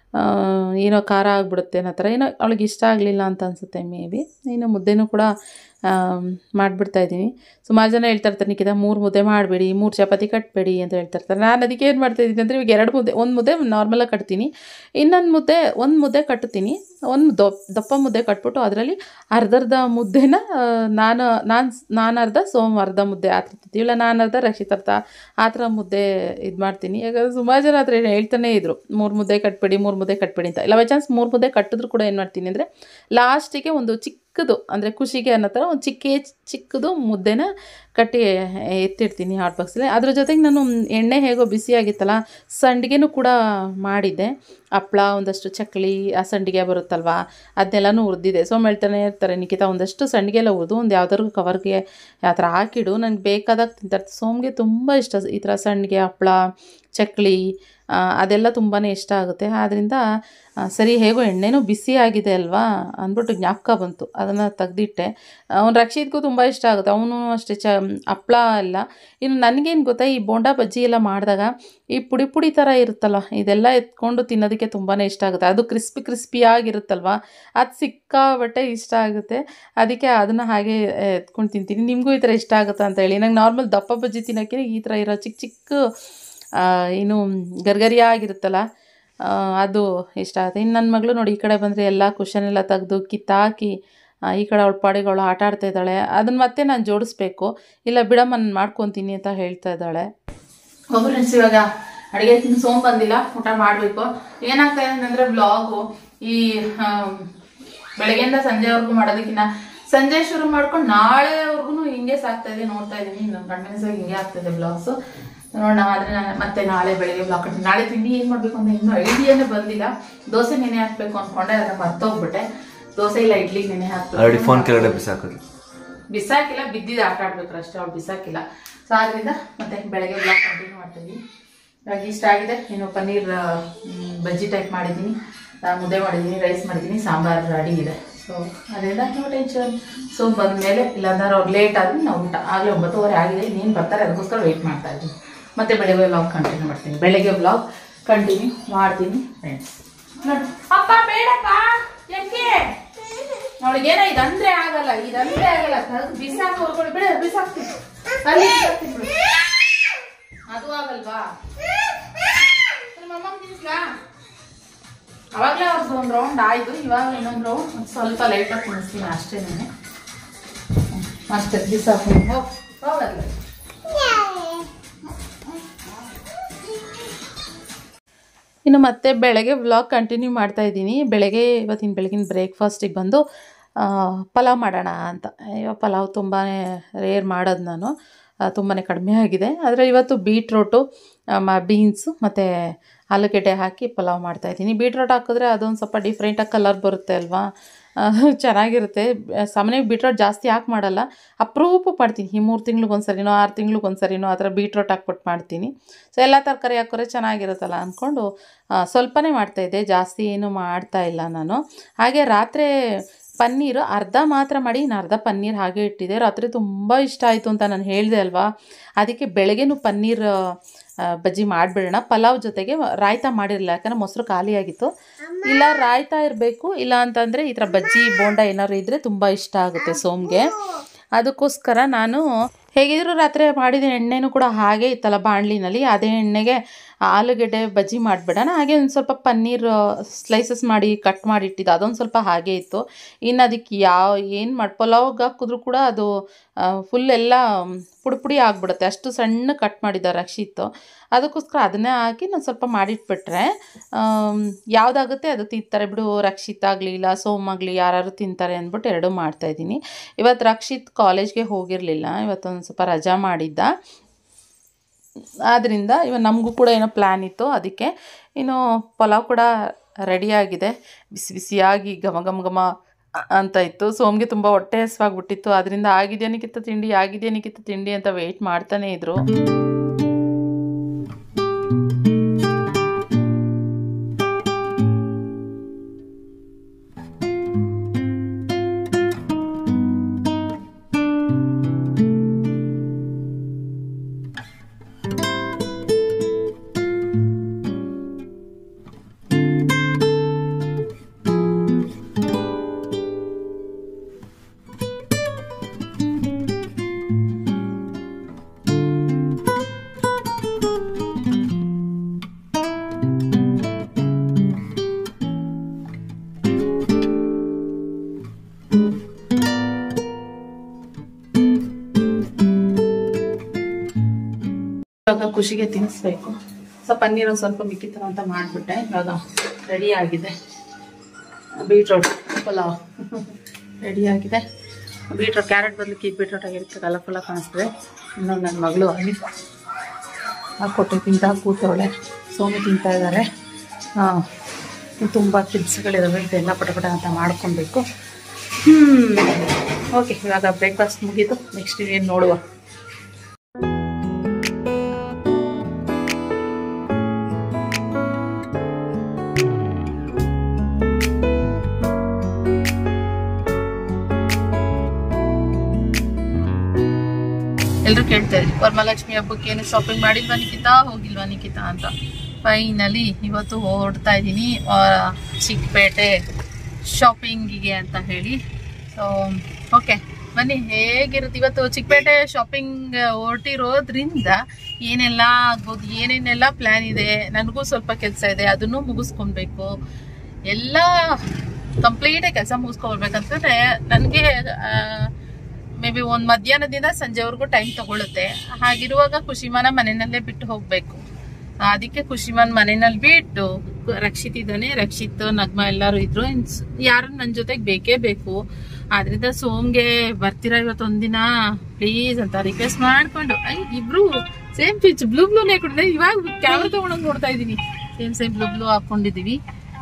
ಏನೋ ಖಾರ ಆಗಿಬಿಡುತ್ತೆ ಅನ್ನೋ ಥರ ಏನೋ ಅವಳಿಗೆ ಇಷ್ಟ ಆಗಲಿಲ್ಲ ಅಂತ ಅನಿಸುತ್ತೆ ಮೇ ಬಿ. ಇನ್ನು ಮುದ್ದೆನೂ ಕೂಡ ಮಾಡಿಬಿಡ್ತಾ ಇದ್ದೀನಿ. ಸುಮಾರು ಜನ ಹೇಳ್ತಾ ಇರ್ತಾರೆ, ನಿಖಿತಾ ಮೂರು ಮುದ್ದೆ ಮಾಡಬೇಡಿ, ಮೂರು ಚಪಾತಿ ಕಟ್ಟಬೇಡಿ ಅಂತ ಹೇಳ್ತಾ ಇರ್ತಾರೆ. ನಾನು ಅದಕ್ಕೆ ಏನು ಮಾಡ್ತಾಯಿದ್ದೀನಿ ಅಂದರೆ, ಇವಾಗ ಎರಡು ಮುದ್ದೆ, ಒಂದು ಮುದ್ದೆ ನಾರ್ಮಲಾಗಿ ಕಟ್ತೀನಿ, ಇನ್ನೊಂದು ಮುದ್ದೆ ಒಂದು ಮುದ್ದೆ ಕಟ್ತೀನಿ, ಒಂದು ದೊಪ್ಪ ದಪ್ಪ ಮುದ್ದೆ ಕಟ್ಬಿಟ್ಟು ಅದರಲ್ಲಿ ಅರ್ಧರ್ಧ ಮುದ್ದೆನ ನಾನು ನಾನು ನಾನು ಅರ್ಧ ಸೋಮ್ ಅರ್ಧ ಮುದ್ದೆ ಆ ಥರ ತಿಂತೀವಿ, ಇಲ್ಲ ನಾನು ಅರ್ಧ ರಕ್ಷಿತ್ ಅರ್ಧ ಆ ಥರ ಮುದ್ದೆ ಇದು ಮಾಡ್ತೀನಿ. ಯಾಕಂದರೆ ಸುಮಾರು ಜನ ಹತ್ರ ಹೇಳ್ತಾನೇ ಇದ್ರು, ಮೂರು ಮುದ್ದೆ ಕಟ್ಬೇಡಿ ಮೂರು ಮುದ್ದೆ ಕಟ್ಬೇಡಿ ಅಂತ. ಇಲ್ಲ ಬೈ ಚಾನ್ಸ್ ಮೂರು ಮುದ್ದೆ ಕಟ್ಟಿದ್ರು ಕೂಡ ಏನು ಮಾಡ್ತೀನಿ ಅಂದರೆ, ಲಾಸ್ಟಿಗೆ ಒಂದು ಚಿಕ್ಕದು ಅಂದರೆ ಖುಷಿಗೆ ಅನ್ನೋ ಥರ ಒಂದು ಚಿಕ್ಕ ಚಿಕ್ಕದು ಮುದ್ದೆನ ಕಟ್ಟಿ ಎತ್ತಿಡ್ತೀನಿ ಹಾಟ್ ಬಾಕ್ಸಲ್ಲಿ. ಅದ್ರ ಜೊತೆಗೆ ನಾನು ಎಣ್ಣೆ ಹೇಗೋ ಬಿಸಿಯಾಗಿತ್ತಲ್ಲ, ಸಂಡಿಗೆನೂ ಕೂಡ ಮಾಡಿದ್ದೆ. ಹಪ್ಳ, ಒಂದಷ್ಟು ಚಕ್ಕಲಿ, ಆ ಸಂಡಿಗೆ ಬರುತ್ತಲ್ವ ಅದನ್ನೆಲ್ಲನೂ ಹುರಿದಿದೆ. ಸೋಮ್ ಹೇಳ್ತಾನೆ ಇರ್ತಾರೆ, ನಿಖಿತಾ ಒಂದಷ್ಟು ಸಂಡಿಗೆ ಎಲ್ಲ ಹುರಿದು ಒಂದು ಯಾವ್ದಾದ್ರು ಕವರ್ಗೆ ಯಾವ ಥರ ಹಾಕಿಡು, ನನಗೆ ಬೇಕಾದಾಗ ತಿಂತಾರೆ. ಸೋಮ್ಗೆ ತುಂಬ ಇಷ್ಟ ಈ ಥರ ಸಂಡಿಗೆ, ಹಪ್ಳ, ಚಕ್ಕಲಿ ಅದೆಲ್ಲ ತುಂಬಾ ಇಷ್ಟ ಆಗುತ್ತೆ. ಆದ್ದರಿಂದ ಸರಿ ಹೇಗೋ ಎಣ್ಣೆನೂ ಬಿಸಿ ಆಗಿದೆ ಅಲ್ವಾ ಅಂದ್ಬಿಟ್ಟು ಜ್ಞಾಪಕ ಬಂತು, ಅದನ್ನು ತೆಗ್ದಿಟ್ಟೆ. ಅವ್ನು ರಕ್ಷಿತ್ಗೂ ತುಂಬ ಇಷ್ಟ ಆಗುತ್ತೆ, ಅವನು ಅಷ್ಟೇ. ಚ ಹಪ್ಳ ಎಲ್ಲ. ಇನ್ನು ನನಗೇನು ಗೊತ್ತಾ, ಈ ಬೋಂಡಾ ಬಜ್ಜಿ ಎಲ್ಲ ಮಾಡಿದಾಗ ಈ ಪುಡಿ ಪುಡಿ ಥರ ಇರುತ್ತಲ್ವ, ಇದೆಲ್ಲ ಎತ್ಕೊಂಡು ತಿನ್ನೋದಕ್ಕೆ ತುಂಬಾ ಇಷ್ಟ ಆಗುತ್ತೆ. ಅದು ಕ್ರಿಸ್ಪಿ ಕ್ರಿಸ್ಪಿಯಾಗಿರುತ್ತಲ್ವ, ಅದು ಸಿಕ್ಕಾಬಟ್ಟೆ ಇಷ್ಟ ಆಗುತ್ತೆ. ಅದಕ್ಕೆ ಅದನ್ನು ಹಾಗೆ ಎತ್ಕೊಂಡು ತಿಂತೀನಿ. ನಿಮಗೂ ಈ ಥರ ಇಷ್ಟ ಆಗುತ್ತಾ ಅಂತ ಹೇಳಿ. ನಂಗೆ ನಾರ್ಮಲ್ ದಪ್ಪ ಬಜ್ಜಿ ತಿನ್ನೋಕ್ಕೆ ಈ ಥರ ಇರೋ ಚಿಕ್ಕ ಚಿಕ್ಕ ಏನು ಗರ್ಗರಿಯಾಗಿರುತ್ತಲ್ಲ ಅದು ಇಷ್ಟ ಆಗುತ್ತೆ. ಇನ್ನು ನನ್ನ ಮಗಳು ನೋಡಿ, ಈ ಕಡೆ ಬಂದರೆ ಎಲ್ಲ ಕುಷನೆಲ್ಲ ತೆಗೆದು ಕಿತ್ತಾಕಿ ಈ ಕಡೆ ಅವಳ ಪಾಡಿಗೆ ಅವಳು ಆಟ ಆಡ್ತಾ ಇದ್ದಾಳೆ. ಅದನ್ನು ಮತ್ತೆ ನಾನು ಜೋಡಿಸ್ಬೇಕು, ಇಲ್ಲ ಬಿಡಮ್ಮ ನಾನು ಮಾಡ್ಕೊತೀನಿ ಅಂತ ಹೇಳ್ತಾ ಇದ್ದಾಳೆ. ಒಬ್ಬರು ಫ್ರೆಂಡ್ಸ್, ಇವಾಗ ಅಡುಗೆ ತಿಂದು ಸೋಮ್ ಬಂದಿಲ್ಲ, ಊಟ ಮಾಡಬೇಕು. ಏನಾಗ್ತಾ ಇದೆ ಅಂದರೆ, ಬ್ಲಾಗು ಈ ಬೆಳಗ್ಗೆಯಿಂದ ಸಂಜೆವರೆಗೂ ಮಾಡೋದಕ್ಕಿಂತ ಸಂಜೆ ಶುರು ಮಾಡ್ಕೊಂಡು ನಾಳೆವರೆಗೂ ಹಿಂಗೆ ಸಾಕ್ತಾ ಇದೆ. ನೋಡ್ತಾ ಇದ್ದೀನಿ, ಇನ್ನು ಕಂಟಿನ್ಯೂಸ್ ಆಗಿ ಹಿಂಗೆ ಆಗ್ತಾಯಿದೆ ಬ್ಲಾಗ್ಸು. ನೋಡೋಣ. ಆದರೆ ನಾನು ಮತ್ತೆ ನಾಳೆ ಬೆಳಗ್ಗೆ ಬ್ಲಾಗ್ ಕಟ್ತೀನಿ. ನಾಳೆ ತಿಂಡಿ ಏನು ಮಾಡಬೇಕು ಅಂತ ಇನ್ನೂ ಐಡಿಯಾನೇ ಬಂದಿಲ್ಲ. ದೋಸೆ ನೆನೆ ಹಾಕಬೇಕು ಅಂದ್ಕೊಂಡೆ, ಅದನ್ನು ಮರ್ತೋಗ್ಬಿಟ್ಟೆ. ದೋಸೆ ಇಲ್ಲ ಇಡ್ಲಿಗೆ ನೆನೆ ಹಾಕ್ಬೇಕು. ಫೋನ್ ಕೆಳಗಡೆ ಬಿಸಾಕೋದು, ಬಿಸಾಕಿಲ್ಲ, ಬಿದ್ದಿದ್ದು ಆಟ ಆಡ್ಬೇಕು ಅಷ್ಟೇ, ಅವ್ಳು ಬಿಸಾಕಿಲ್ಲ. ಸೊ ಆದ್ದರಿಂದ ಮತ್ತೆ ಬೆಳಗ್ಗೆ ಬ್ಲಾಗ್ ಕಂಟಿನ್ಯೂ ಮಾಡ್ತೀವಿ. ಇವಾಗ ಇಷ್ಟ ಆಗಿದೆ. ಇನ್ನು ಪನ್ನೀರ್ ಬಜ್ಜಿ ಟೈಪ್ ಮಾಡಿದ್ದೀನಿ, ಮುದ್ದೆ ಮಾಡಿದ್ದೀನಿ, ರೈಸ್ ಮಾಡಿದ್ದೀನಿ, ಸಾಂಬಾರು ರೆಡಿ ಇದೆ. ಸೊ ಅದೆಲ್ಲ ನೋ ಟೆನ್ಷನ್. ಸೊ ಬಂದಮೇಲೆ ಇಲ್ಲಾಂದ್ರೆ ಅವ್ರು ಲೇಟ್ ಆದ್ರೂ ನಾವು ಊಟ ಆಗಲೇ ಒಂಬತ್ತುವರೆ ಆಗಿದೆ, ಇನ್ನೇನು ಬರ್ತಾರೆ, ಅದಕ್ಕೋಸ್ಕರ ವೆಯ್ಟ್ ಮಾಡ್ತಾ ಇದ್ದೀನಿ. ಮತ್ತೆ ಬೆಳಗ್ಗೆ ಬ್ಲಾಗ್ ಕಂಟಿನ್ಯೂ ಮಾಡ್ತೀನಿ, ಬೆಳಗ್ಗೆ ಬ್ಲಾಗ್ ಕಂಟಿನ್ಯೂ ಮಾಡ್ತೀನಿ ಫ್ರೆಂಡ್ಸ್. ನೋಡಿ ಅಪ್ಪ ಬೇಡಪ್ಪ, ಯಾಕೆ ಅವಳಿಗೇನ ಇದಂದ್ರೆ ಆಗಲ್ಲ, ಇದಂದ್ರೆ ಆಗಲ್ಲ, ಬಿಸಾಕ ಹೊರ್ಕೊಂಡು ಬಿಡ, ಬಿಸಾಕ್ತೀನಿ ಅಲ್ಲಿ ಬಿಸಾಕ್ತೀನಿ. ಅದು ಆಗಲ್ವಾ, ಮಮ್ಮ ತಿನ್ಸ್ಲಾ? ಅವಾಗಲೇ ಅವ್ರದ್ದು ಒಂದು ರೌಂಡ್ ಆಯಿತು, ಇವಾಗ ಇನ್ನೊಂದು ರೌಂಡ್ ಸ್ವಲ್ಪ ಲೈಟಾಗಿ ತಿನ್ನಿಸ್ತೀನಿ ಅಷ್ಟೇನೆ. ಅಷ್ಟೇ ಬಿಸಾಕ್ತೀನಿ, ಹೋಗಿ ಹೋಗಲ್ಲ. ಇನ್ನು ಮತ್ತೆ ಬೆಳಗ್ಗೆ ವ್ಲಾಗ್ ಕಂಟಿನ್ಯೂ ಮಾಡ್ತಾ ಇದ್ದೀನಿ. ಬೆಳಗ್ಗೆ ಇವತ್ತಿನ ಬೆಳಗಿನ ಬ್ರೇಕ್ಫಾಸ್ಟಿಗೆ ಬಂದು ಪಲಾವ್ ಮಾಡೋಣ ಅಂತ. ಇವಾಗ ಪಲಾವ್ ತುಂಬಾ ರೇರ್ ಮಾಡೋದು ನಾನು, ತುಂಬಾ ಕಡಿಮೆ ಆಗಿದೆ. ಆದರೆ ಇವತ್ತು ಬೀಟ್ರೋಟು, ಬೀನ್ಸು ಮತ್ತು ಆಲೂಗೆಡ್ಡೆ ಹಾಕಿ ಪಲಾವ್ ಮಾಡ್ತಾಯಿದ್ದೀನಿ. ಬೀಟ್ರೋಟ್ ಹಾಕಿದ್ರೆ ಅದೊಂದು ಸ್ವಲ್ಪ ಡಿಫ್ರೆಂಟಾಗಿ ಕಲರ್ ಬರುತ್ತೆ ಅಲ್ವಾ, ಚೆನ್ನಾಗಿರುತ್ತೆ. ಸಾಮಾನ್ಯವಾಗಿ ಬೀಟ್ರೋಟ್ ಜಾಸ್ತಿ ಹಾಕಿ ಮಾಡಲ್ಲ, ಅಪರೂಪ ಮಾಡ್ತೀನಿ. ಈ ಮೂರು ತಿಂಗ್ಳಿಗೆ ಸರಿನೋ ಆರು ತಿಂಗ್ಳಿಗೆ ಸರಿನೋ ಆ ಥರ ಬೀಟ್ರೋಟ್ ಹಾಕ್ಬಿಟ್ಟು ಮಾಡ್ತೀನಿ. ಸೊ ಎಲ್ಲ ತರಕಾರಿ ಹಾಕೋರೆ ಚೆನ್ನಾಗಿರುತ್ತಲ್ಲ ಅಂದ್ಕೊಂಡು ಸ್ವಲ್ಪನೇ ಮಾಡ್ತಾಯಿದ್ದೆ, ಜಾಸ್ತಿ ಏನು ಮಾಡ್ತಾ ಇಲ್ಲ ನಾನು. ಹಾಗೆ ರಾತ್ರಿ ಪನ್ನೀರು ಅರ್ಧ ಮಾತ್ರ ಮಾಡಿ ಇನ್ನು ಅರ್ಧ ಪನ್ನೀರ್ ಹಾಗೆ ಇಟ್ಟಿದೆ. ರಾತ್ರಿ ತುಂಬ ಇಷ್ಟ ಆಯಿತು ಅಂತ ನಾನು ಹೇಳಿದೆ ಅಲ್ವಾ, ಅದಕ್ಕೆ ಬೆಳಗ್ಗೆನೂ ಪನ್ನೀರ್ ಬಜ್ಜಿ ಮಾಡಿಬಿಡೋಣ. ಪಲಾವ್ ಜೊತೆಗೆ ರಾಯ್ತಾ ಮಾಡಿರಲಿಲ್ಲ, ಯಾಕಂದರೆ ಮೊಸರು ಖಾಲಿಯಾಗಿತ್ತು. ಇಲ್ಲ ರಾಯ್ತಾ ಇರಬೇಕು, ಇಲ್ಲ ಅಂತಂದರೆ ಈ ಥರ ಬಜ್ಜಿ ಬೋಂಡ ಏನಾದ್ರು ಇದ್ದರೆ ತುಂಬ ಇಷ್ಟ ಆಗುತ್ತೆ ಸೋಮ್ಗೆ. ಅದಕ್ಕೋಸ್ಕರ ನಾನು ಹೇಗಿದ್ರು ರಾತ್ರಿ ಮಾಡಿದ ಎಣ್ಣೆನೂ ಕೂಡ ಹಾಗೆ ಇತ್ತಲ್ಲ ಬಾಣಲಿನಲ್ಲಿ, ಅದೇ ಎಣ್ಣೆಗೆ ಆಲೂಗೆಡ್ಡೆ ಬಜ್ಜಿ ಮಾಡಿಬಿಡೋಣ. ಹಾಗೆ ಒಂದು ಸ್ವಲ್ಪ ಪನ್ನೀರ್ ಸ್ಲೈಸಸ್ ಮಾಡಿ ಕಟ್ ಮಾಡಿ ಇಟ್ಟಿದ್ದು, ಅದೊಂದು ಸ್ವಲ್ಪ ಹಾಗೆ ಇತ್ತು. ಇನ್ನು ಅದಕ್ಕೆ ಯಾವ ಏನು ಮಾಡಿ ಪಲಾವ್ಗೆ ಹಾಕಿದ್ರೂ ಕೂಡ ಅದು ಫುಲ್ ಎಲ್ಲ ಪುಡಿ ಪುಡಿ ಆಗಿಬಿಡುತ್ತೆ, ಅಷ್ಟು ಸಣ್ಣ ಕಟ್ ಮಾಡಿದ್ದಾರೆ ರಕ್ಷಿತ್ತು. ಅದಕ್ಕೋಸ್ಕರ ಅದನ್ನೇ ಹಾಕಿ ನಾನು ಸ್ವಲ್ಪ ಮಾಡಿಟ್ಬಿಟ್ರೆ ಯಾವುದಾಗುತ್ತೆ ಅದು ತಿಂತಾರೆ ಬಿಡು, ರಕ್ಷಿತ್ ಆಗಲಿ ಇಲ್ಲ ಸೋಮ್ ಆಗಲಿ ಯಾರು ತಿಂತಾರೆ ಅಂದ್ಬಿಟ್ಟು ಎರಡೂ ಮಾಡ್ತಾಯಿದ್ದೀನಿ. ಇವತ್ತು ರಕ್ಷಿತ್ ಕಾಲೇಜ್ಗೆ ಹೋಗಿರಲಿಲ್ಲ, ಇವತ್ತೊಂದು ಸ್ವಲ್ಪ ರಜಾ ಮಾಡಿದ್ದ. ಆದ್ದರಿಂದ ಇವಾಗ ನಮಗೂ ಕೂಡ ಏನೋ ಪ್ಲ್ಯಾನ್ ಇತ್ತು, ಅದಕ್ಕೆ ಇನ್ನು ಪಲಾವ್ ಕೂಡ ರೆಡಿಯಾಗಿದೆ. ಬಿಸಿ ಬಿಸಿಯಾಗಿ ಘಮ ಘಮ ಘಮ ಅಂತ ಇತ್ತು. ಸೋಮ್ಗೆ ತುಂಬ ಹೊಟ್ಟೆ ಹಸಿವಾಗ್ಬಿಟ್ಟಿತ್ತು, ಅದರಿಂದ ಆಗಿದೆಯಾ ನಿಖಿತ ತಿಂಡಿ ಆಗಿದೆಯಾ ನಿಖಿತ ತಿಂಡಿ ಅಂತ ವೆಯ್ಟ್ ಮಾಡ್ತಾನೇ ಇದ್ರು. ಇವಾಗ ಖುಷಿಗೆ ತಿನ್ನಿಸ್ಬೇಕು. ಸೊ ಪನ್ನೀರು ಸ್ವಲ್ಪ ಮಿಕ್ಕಿತರ ಅಂತ ಮಾಡಿಬಿಟ್ಟೆ. ಇವಾಗ ರೆಡಿ ಆಗಿದೆ ಬೀಟ್ರೋಟ್ ಪಲಾವ್. ರೆಡಿ ಆಗಿದೆ ಬೀಟ್ರೋಟ್. ಕ್ಯಾರೆಟ್ ಬದಲಿಕ್ಕೆ ಬೀಟ್ರೋಟ್ ಆಗಿರುತ್ತೆ, ಕಲರ್ಫುಲ್ಲಾಗಿ ಕಾಣಿಸ್ತದೆ. ಇನ್ನೊಂದು ನನ್ನ ಮಗಳು ಅಲ್ಲಿ ಹಾಕ್ಕೊಟ್ಟು ತಿಂತ ಕೂತವಳೆ. ಸೋಮಿ ತಿಂತಾ ಇದ್ದಾರೆ. ಹಾಂ, ತುಂಬ ಕಿಡ್ಸ್ಗಳಿದ್ದಾವೆ, ಇದೆಲ್ಲ ಪಟಪಟ ಅಂತ ಮಾಡ್ಕೊಬೇಕು. ಹ್ಞೂ ಓಕೆ, ಇವಾಗ ಬ್ರೇಕ್ಫಾಸ್ಟ್ ಮುಗೀತು. ನೆಕ್ಸ್ಟ್ ಏನು ನೋಡುವ. ಎಲ್ಲರೂ ಕೇಳ್ತಾ ಇದ್ರಿ ವರಮಹಾಲಕ್ಷ್ಮಿ ಹಬ್ಬಕ್ಕೆ ಏನು ಶಾಪಿಂಗ್ ಮಾಡಿಲ್ವಾ ನಿಖಿತಾ, ಹೋಗಿಲ್ವಾ ನಿಖಿತಾ ಅಂತ. ಫೈನಲಿ ಇವತ್ತು ಹೊರಡ್ತಾ ಇದ್ದೀನಿ ಚಿಕ್ಕಪೇಟೆ ಶಾಪಿಂಗಿಗೆ ಅಂತ ಹೇಳಿ. ಸೊ ಓಕೆ ಬನ್ನಿ, ಹೇಗಿರುತ್ತೆ ಇವತ್ತು ಚಿಕ್ಕಪೇಟೆ ಶಾಪಿಂಗ್ ಹೊರಟಿರೋದ್ರಿಂದ ಏನೆಲ್ಲ ಆಗ್ಬೋದು, ಏನೇನೆಲ್ಲ ಪ್ಲ್ಯಾನ್ ಇದೆ. ನನಗೂ ಸ್ವಲ್ಪ ಕೆಲಸ ಇದೆ, ಅದನ್ನು ಮುಗಿಸ್ಕೊಬೇಕು. ಎಲ್ಲ ಕಂಪ್ಲೀಟಾಗಿ ಕೆಲಸ ಮುಗಿಸ್ಕೊಳ್ಬೇಕಂತಂದರೆ ನನಗೆ ಮೇ ಬಿ ಒಂದು ಮಧ್ಯಾಹ್ನದಿಂದ ಸಂಜೆವರೆಗೂ ಟೈಮ್ ತಗೊಳುತ್ತೆ. ಹಾಗಿರುವಾಗ ಖುಷಿಮಾನ ಮನೆಯಲ್ಲೇ ಬಿಟ್ಟು ಹೋಗಬೇಕು. ಅದಕ್ಕೆ ಖುಷಿಮಾನ್ ಮನೆಯಲ್ಲಿ ಬಿಟ್ಟು ರಕ್ಷಿತ್ ಇದ್ದಾನೆ, ರಕ್ಷಿತ್ ನಗ್ಮ ಎಲ್ಲರೂ ಇದ್ರು, ಯಾರು ನನ್ನ ಜೊತೆಗೆ ಬೇಕೇ ಬೇಕು. ಆದ್ರಿಂದ ಸೋಮ್ಗೆ ಬರ್ತೀರಾ ಇವತ್ತೊಂದಿನ ಪ್ಲೀಸ್ ಅಂತ ರಿಕ್ವೆಸ್ಟ್ ಮಾಡ್ಕೊಂಡು, ಐ ಇಬ್ರು ಸೇಮ್ ಪಿಚ್ ಬ್ಲೂ ಬ್ಲೂನೇ ಹಾಕೊಂಡಿದ್ದೆ. ಇವಾಗ ಕ್ಯಾಮ್ರಾ ತಗೊಂಡೋಗಿ ನೋಡ್ತಾ ಇದ್ದೀನಿ, ಸೇಮ್ ಸೇಮ್ ಬ್ಲೂ ಬ್ಲೂ ಹಾಕೊಂಡಿದೀವಿ.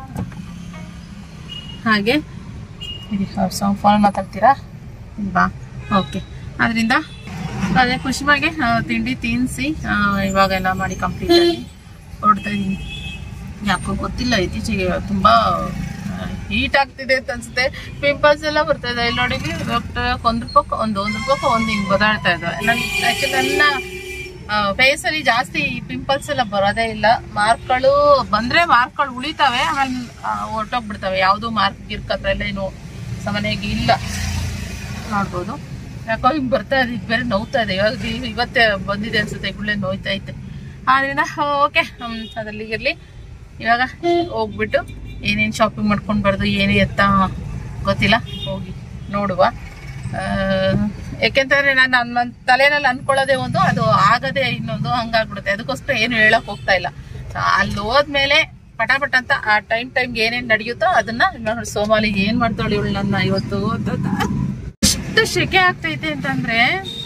ಹಾಗೆ ಸಾಂಗ್ ಫಾಲ್ ಮಾತಾಡ್ತೀರಾ ಇಲ್ವಾ? ಓಕೆ, ಅದರಿಂದ ಅದೇ ಖುಷಿಮಾಗೆ ತಿಂಡಿ ತಿನ್ನಿಸಿ ಇವಾಗೆಲ್ಲ ಮಾಡಿ ಕಂಪ್ಲೀಟ್ ಆಗಿ ಹೊರಡ್ತಾ ಇದ್ದೀನಿ. ಯಾಕೋ ಗೊತ್ತಿಲ್ಲ, ಇತ್ತೀಚೆಗೆ ತುಂಬ ಹೀಟ್ ಆಗ್ತಿದೆ ಅಂತ ಅನ್ಸುತ್ತೆ. ಪಿಂಪಲ್ಸ್ ಎಲ್ಲ ಬರ್ತಾ ಇದೆ. ಇಲ್ಲಿ ನೋಡಿ ಒಂದು ರೂಪಾಯಿ ಒಂದು ಒಂದು ರೂಪಾಯಿ ಒಂದು ಹಿಂಗೆ ಬದಾಡ್ತಾ ಇದ್ದಾವೆ. ನನ್ನ ಆ್ಯಕ್ಚುಲಿ ನನ್ನ ಫೇಸಲ್ಲಿ ಜಾಸ್ತಿ ಪಿಂಪಲ್ಸ್ ಎಲ್ಲ ಬರೋದೇ ಇಲ್ಲ. ಮಾರ್ಕ್ಗಳು ಬಂದರೆ ಮಾರ್ಕ್ಗಳು ಉಳಿತಾವೆ, ಆಮೇಲೆ ಹೊರಟೋಗ್ಬಿಡ್ತವೆ. ಯಾವುದೂ ಮಾರ್ಕ್ ಗಿರ್ಕತ್ರ ಎಲ್ಲ ಏನು ಸಾಮಾನ್ಯವಾಗಿ ಇಲ್ಲ. ನೋಡ್ಬೋದು ಯಾಕೋ ಹಿಂಗೆ ಬರ್ತಾ ಇದೆ. ಇದು ಬೇರೆ ನೋವ್ತಾ ಇದೆ. ಇವಾಗ ಇವತ್ತೇ ಬಂದಿದೆ ಅನ್ಸುತ್ತೆ, ಗುಳ್ಳೆ ನೋಯ್ತಾ ಐತೆ. ಆದ್ರಿಂದ ಓಕೆ, ಅದರಲ್ಲಿ ಇರಲಿ. ಇವಾಗ ಹೋಗ್ಬಿಟ್ಟು ಏನೇನು ಶಾಪಿಂಗ್ ಮಾಡ್ಕೊಂಡು ಬರೋದು ಏನು ಎತ್ತ ಗೊತ್ತಿಲ್ಲ, ಹೋಗಿ ನೋಡುವ. ಯಾಕೆಂತಂದರೆ ನಾನು ನನ್ನ ತಲೆನಲ್ಲಿ ಅನ್ಕೊಳ್ಳೋದೇ ಒಂದು, ಅದು ಆಗದೆ ಇನ್ನೊಂದು, ಹಂಗಾಗ್ಬಿಡುತ್ತೆ. ಅದಕ್ಕೋಸ್ಕರ ಏನು ಹೇಳೋಕೆ ಹೋಗ್ತಾ ಇಲ್ಲ. ಅಲ್ಲಿ ಹೋದ್ಮೇಲೆ ಪಟಾಪಟ್ ಅಂತ ಆ ಟೈಮ್ ಟೈಮ್ಗೆ ಏನೇನು ನಡೆಯುತ್ತೋ ಅದನ್ನ ನೋಡಿ. ಸೋಮಾಲಿ ಏನು ಮಾಡ್ತಾಳೆ ಇವಳು ನನ್ನ ಇವತ್ತು ಅಂತ. ಎಷ್ಟು ಸೆಕೆ ಆಗ್ತೈತೆ ಅಂತಂದ್ರೆ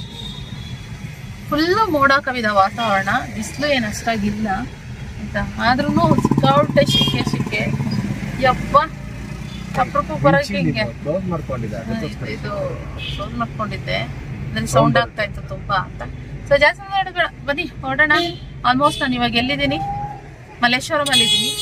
ಫುಲ್ಲು ಮೋಡ ಕವಿದ ವಾತಾವರಣ. ಬಿಸಿಲು ಏನು ಅಷ್ಟಾಗಿಲ್ಲ ಅಂತ, ಆದ್ರೂ ಸಿಕ್ಕಾಪಟ್ಟೆ ಸೆಕೆ ಸೆಕೆ. ಯಪ್ಪ ತಪ್ಪು ಬರೋಕೆ ಹಿಂಗೆ ಇದು ಕ್ಲೋಸ್ ಮಾಡ್ಕೊಂಡಿದ್ದೆ, ನನ್ ಸೌಂಡ್ ಆಗ್ತಾ ಇತ್ತು ತುಂಬಾ ಅಂತ. ಸೊ ಜಾಸ್ತಿ ಬೇಡ, ಬನ್ನಿ ಹೊರಡೋಣ. ಆಲ್ಮೋಸ್ಟ್ ನಾನು ಇವಾಗ ಎಲ್ಲಿದ್ದೀನಿ, ಮಲ್ಲೇಶ್ವರಂ ಅಲ್ಲಿದ್ದೀನಿ.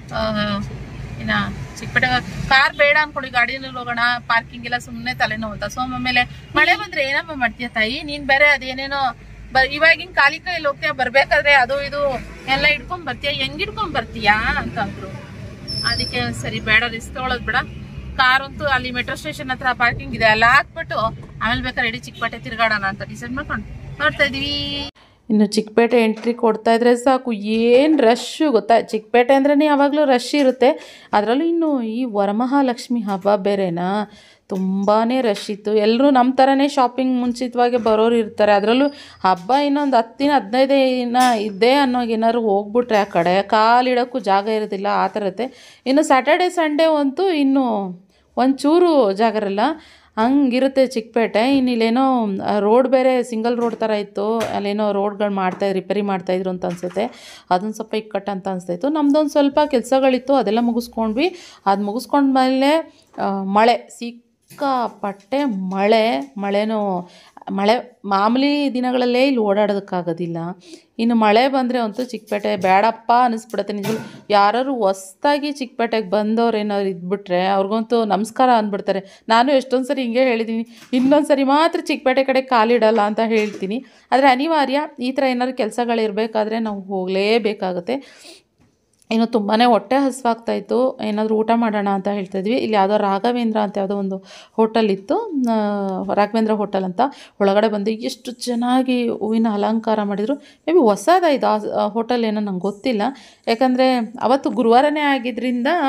ಇನ್ನ ಚಿಕ್ಕಪೇಟೆ ಕಾರ್ ಬೇಡ ಅನ್ಕೊಡಿ, ಗಾಡಿನಲ್ಲಿ ಹೋಗೋಣ. ಪಾರ್ಕಿಂಗ್ ಎಲ್ಲ ಸುಮ್ಮನೆ ತಲೆನೋವು ಅಂತ. ಸೊ ಆಮೇಲೆ ಮಳೆ ಬಂದ್ರೆ ಏನಮ್ಮ ಮಾಡ್ತೀಯ ತಾಯಿ ನೀನ್, ಬೇರೆ ಅದೇನೇನೋ ಬ ಇವಾಗಿನ ಖಾಲಿ ಕೈಯಲ್ಲಿ ಹೋಗ್ತೀಯ, ಬರ್ಬೇಕಾದ್ರೆ ಅದು ಇದು ಎಲ್ಲ ಇಟ್ಕೊಂಡ್ ಬರ್ತೀಯ, ಹೆಂಗ್ ಇಟ್ಕೊಂಡ್ ಬರ್ತೀಯಾ ಅಂತ ಅಂದ್ರು. ಅದಕ್ಕೆ ಸರಿ ಬೇಡ, ರಿಸ್ಕ್ ತಗೊಳ್ಳೋದು ಬೇಡ. ಕಾರ್ ಅಂತೂ ಅಲ್ಲಿ ಮೆಟ್ರೋ ಸ್ಟೇಷನ್ ಹತ್ರ ಪಾರ್ಕಿಂಗ್ ಇದೆ, ಅಲ್ಲಿ ಹಾಕ್ಬಿಟ್ಟು ಆಮೇಲೆ ಬೇಕಾದ್ರೆ ಇಡೀ ಚಿಕ್ಕಪೇಟೆ ತಿರ್ಗಾಡೋಣ ಅಂತ ಡಿಸೈಡ್ ಮಾಡ್ಕೊಂಡು ನೋಡ್ತಾ ಇದೀವಿ. ಇನ್ನು ಚಿಕ್ಕಪೇಟೆ ಎಂಟ್ರಿ ಕೊಡ್ತಾ ಇದ್ರೆ ಸಾಕು, ಏನು ರಶ್ಶು ಗೊತ್ತಾ. ಚಿಕ್ಕಪೇಟೆ ಅಂದ್ರೆ ಯಾವಾಗಲೂ ರಶ್ ಇರುತ್ತೆ. ಅದರಲ್ಲೂ ಇನ್ನು ಈ ವರಮಹಾಲಕ್ಷ್ಮಿ ಹಬ್ಬ ಬೇರೆನಾ, ತುಂಬಾ ರಶ್ ಇತ್ತು. ಎಲ್ಲರೂ ನಮ್ಮ ಥರನೇ ಶಾಪಿಂಗ್ ಮುಂಚಿತವಾಗಿ ಬರೋರು ಇರ್ತಾರೆ. ಅದರಲ್ಲೂ ಹಬ್ಬ ಇನ್ನೊಂದು ಹತ್ತು ದಿನ ಹದಿನೈದು ದಿನ ಇದ್ದೇ ಅನ್ನೋಗೆ ಏನಾದ್ರು ಹೋಗ್ಬಿಟ್ರೆ ಆ ಕಡೆ ಕಾಲಿಡೋಕ್ಕೂ ಜಾಗ ಇರೋದಿಲ್ಲ, ಆ ಥರ ಇರುತ್ತೆ. ಇನ್ನು ಸ್ಯಾಟರ್ಡೆ ಸಂಡೇ ಅಂತೂ ಇನ್ನೂ ಒಂಚೂರು ಜಾಗ ಇರಲ್ಲ, ಹಂಗಿರುತ್ತೆ ಚಿಕ್ಕಪೇಟೆ. ಇನ್ನು ಇಲ್ಲೇನೋ ರೋಡ್ ಬೇರೆ ಸಿಂಗಲ್ ರೋಡ್ ಥರ ಇತ್ತು, ಅಲ್ಲೇನೋ ರೋಡ್ಗಳು ಮಾಡ್ತಾ ರಿಪೇರಿ ಮಾಡ್ತಾಯಿದ್ರು ಅಂತ ಅನಿಸುತ್ತೆ. ಅದೊಂದು ಸ್ವಲ್ಪ ಇಕ್ಕಟ್ಟು ಅಂತ ಅನಿಸ್ತಾಯಿತ್ತು. ನಮ್ಮದೊಂದು ಸ್ವಲ್ಪ ಕೆಲಸಗಳಿತ್ತು, ಅದೆಲ್ಲ ಮುಗಿಸ್ಕೊಂಡ್ವಿ. ಅದು ಮುಗಿಸ್ಕೊಂಡ್ಮೇಲೆ ಮಳೆ, ಸಿಕ್ಕಾಪಟ್ಟೆ ಮಳೆ. ಮಳೆನೂ ಮಳೆ ಮಾಮೂಲಿ ದಿನಗಳಲ್ಲೇ ಇಲ್ಲಿ ಓಡಾಡೋದಕ್ಕಾಗೋದಿಲ್ಲ. ಇನ್ನು ಮಳೆ ಬಂದರೆ ಅಂತೂ ಚಿಕ್ಕಪೇಟೆ ಬೇಡಪ್ಪ ಅನ್ನಿಸ್ಬಿಡುತ್ತೆ ನಿಜ. ಯಾರು ಹೊಸ್ದಾಗಿ ಚಿಕ್ಕಪೇಟೆಗೆ ಬಂದವ್ರು ಏನಾದ್ರು ಇದ್ಬಿಟ್ರೆ ಅವ್ರಿಗಂತೂ ನಮಸ್ಕಾರ ಅಂದ್ಬಿಡ್ತಾರೆ. ನಾನು ಎಷ್ಟೊಂದು ಸರಿ ಹಿಂಗೆ ಹೇಳಿದ್ದೀನಿ, ಇನ್ನೊಂದು ಸರಿ ಮಾತ್ರ ಚಿಕ್ಕಪೇಟೆ ಕಡೆ ಕಾಲಿಡಲ್ಲ ಅಂತ ಹೇಳ್ತೀನಿ. ಆದರೆ ಅನಿವಾರ್ಯ, ಈ ಥರ ಏನಾದ್ರು ಕೆಲಸಗಳಿರಬೇಕಾದ್ರೆ ನಾವು ಹೋಗಲೇಬೇಕಾಗುತ್ತೆ. ಇನ್ನು ತುಂಬಾ ಹೊಟ್ಟೆ ಹಸಿವಾಗ್ತಾಯಿತ್ತು, ಏನಾದರೂ ಊಟ ಮಾಡೋಣ ಅಂತ ಹೇಳ್ತಾಯಿದ್ವಿ. ಇಲ್ಲಿ ಯಾವುದೋ ರಾಘವೇಂದ್ರ ಅಂತ ಯಾವುದೋ ಒಂದು ಹೋಟೆಲ್ ಇತ್ತು, ರಾಘವೇಂದ್ರ ಹೋಟೆಲ್ ಅಂತ. ಒಳಗಡೆ ಬಂದು ಎಷ್ಟು ಚೆನ್ನಾಗಿ ಹೂವಿನ ಅಲಂಕಾರ ಮಾಡಿದರು. ಮೇ ಬಿ ಹೊಸದಾಯಿತು ಆ ಹೋಟೆಲ್ ಏನೋ ನಂಗೆ ಗೊತ್ತಿಲ್ಲ, ಯಾಕಂದರೆ ಅವತ್ತು ಗುರುವಾರನೇ ಆಗಿದ್ದರಿಂದ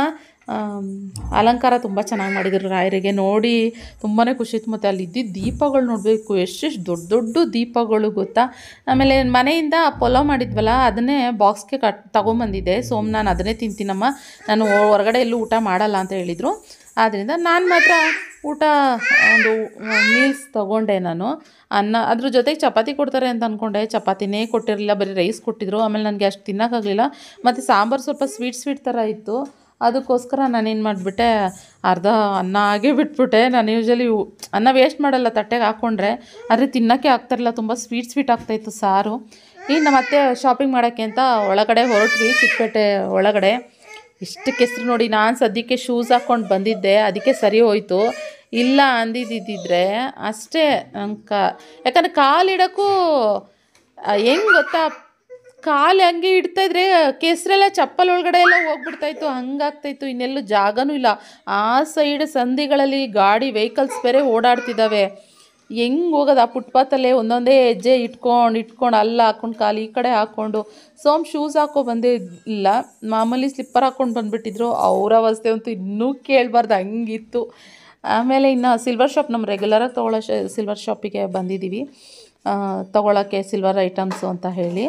ಅಲಂಕಾರ ತುಂಬ ಚೆನ್ನಾಗಿ ಮಾಡಿದರು ರಾಯರಿಗೆ. ನೋಡಿ ತುಂಬಾ ಖುಷಿ ಇತ್ತು. ಮತ್ತು ಅಲ್ಲಿ ಇದ್ದಿದ್ದ ದೀಪಗಳು ನೋಡಬೇಕು, ಎಷ್ಟೆಷ್ಟು ದೊಡ್ಡ ದೊಡ್ಡ ದೀಪಗಳು ಗೊತ್ತಾ. ಆಮೇಲೆ ಮನೆಯಿಂದ ಪಲಾವ್ ಮಾಡಿದ್ವಲ್ಲ, ಅದನ್ನೇ ಬಾಕ್ಸ್ಗೆ ಕಟ್ ತೊಗೊಂಬಂದಿದ್ದೆ. ಸೋಮ್ ನಾನು ಅದನ್ನೇ ತಿಂತೀನಮ್ಮ, ನಾನು ಹೊರಗಡೆ ಎಲ್ಲೂ ಊಟ ಮಾಡಲ್ಲ ಅಂತ ಹೇಳಿದರು. ಆದ್ದರಿಂದ ನಾನು ಮಾತ್ರ ಊಟ ಒಂದು ಮೀಲ್ಸ್ ತೊಗೊಂಡೆ. ನಾನು ಅನ್ನ ಅದ್ರ ಜೊತೆಗೆ ಚಪಾತಿ ಕೊಡ್ತಾರೆ ಅಂತ ಅಂದ್ಕೊಂಡೆ, ಚಪಾತಿನೇ ಕೊಟ್ಟಿರಲಿಲ್ಲ, ಬರೀ ರೈಸ್ ಕೊಟ್ಟಿದ್ರು. ಆಮೇಲೆ ನನಗೆ ಅಷ್ಟು ತಿನ್ನೋಕ್ಕಾಗಲಿಲ್ಲ. ಮತ್ತು ಸಾಂಬಾರು ಸ್ವಲ್ಪ ಸ್ವೀಟ್ ಸ್ವೀಟ್ ಥರ ಇತ್ತು. ಅದಕ್ಕೋಸ್ಕರ ನಾನೇನು ಮಾಡಿಬಿಟ್ಟೆ, ಅರ್ಧ ಅನ್ನ ಆಗೇ ಬಿಟ್ಬಿಟ್ಟೆ. ನಾನು ಯೂಶ್ವಲಿ ಅನ್ನ ವೇಸ್ಟ್ ಮಾಡಲ್ಲ ತಟ್ಟೆಗೆ ಹಾಕ್ಕೊಂಡ್ರೆ, ಆದರೆ ತಿನ್ನೋಕ್ಕೆ ಆಗ್ತಾಯಿರಲಿಲ್ಲ, ತುಂಬ ಸ್ವೀಟ್ ಸ್ವೀಟ್ ಆಗ್ತಾಯಿತ್ತು ಸಾರು. ಇನ್ನು ಮತ್ತೆ ಶಾಪಿಂಗ್ ಮಾಡೋಕ್ಕೆ ಅಂತ ಒಳಗಡೆ ಹೊರಟ್ವಿ, ಚಿಕ್ಕಪೇಟೆ ಒಳಗಡೆ. ಇಷ್ಟು ಕೆಸರು ನೋಡಿ. ನಾನು ಸದ್ಯಕ್ಕೆ ಶೂಸ್ ಹಾಕ್ಕೊಂಡು ಬಂದಿದ್ದೆ, ಅದಕ್ಕೆ ಸರಿ ಹೋಯಿತು. ಇಲ್ಲ ಅಂದಿದ್ದಿದ್ದರೆ ಅಷ್ಟೇ ನಂಗೆ ಕಾ ಯಾಕಂದರೆ ಕಾಲಿಡೋಕ್ಕೂ ಹೆಂಗೆ ಗೊತ್ತಾ, ಕಾಲು ಹಂಗೆ ಇಡ್ತಾಯಿದ್ರೆ ಕೆಸರೆಲ್ಲ ಚಪ್ಪಲ್ ಒಳಗಡೆ ಎಲ್ಲ ಹೋಗ್ಬಿಡ್ತಾಯಿತ್ತು, ಹಂಗಾಗ್ತಾಯಿತ್ತು. ಇನ್ನೆಲ್ಲೂ ಜಾಗನೂ ಇಲ್ಲ. ಆ ಸೈಡ್ ಸಂಧಿಗಳಲ್ಲಿ ಗಾಡಿ ವೆಹಿಕಲ್ಸ್ ಬೇರೆ ಓಡಾಡ್ತಿದ್ದಾವೆ. ಹೆಂಗೆ ಹೋಗೋದು ಆ ಫುಟ್ಪಾತಲ್ಲೇ ಒಂದೊಂದೇ ಹೆಜ್ಜೆ ಇಟ್ಕೊಂಡು ಇಟ್ಕೊಂಡು ಅಲ್ಲ ಹಾಕ್ಕೊಂಡು ಕಾಲು ಈ ಕಡೆ ಹಾಕ್ಕೊಂಡು. ಸೋಮ್ ಶೂಸ್ ಹಾಕೋ ಬಂದೇ ಇಲ್ಲ, ಮಾಮೂಲಿ ಸ್ಲಿಪ್ಪರ್ ಹಾಕ್ಕೊಂಡು ಬಂದುಬಿಟ್ಟಿದ್ರು. ಅವರ ಅವಸ್ಥೆ ಅಂತೂ ಇನ್ನೂ ಕೇಳಬಾರ್ದು, ಹಂಗಿತ್ತು. ಆಮೇಲೆ ಇನ್ನು ಸಿಲ್ವರ್ ಶಾಪ್, ನಮ್ಮ ರೆಗ್ಯುಲರಾಗಿ ತೊಗೊಳ್ಳೋ ಶ ಸಿಲ್ವರ್ ಶಾಪಿಗೆ ಬಂದಿದ್ದೀವಿ ತೊಗೊಳಕ್ಕೆ, ಸಿಲ್ವರ್ ಐಟಮ್ಸು ಅಂತ ಹೇಳಿ.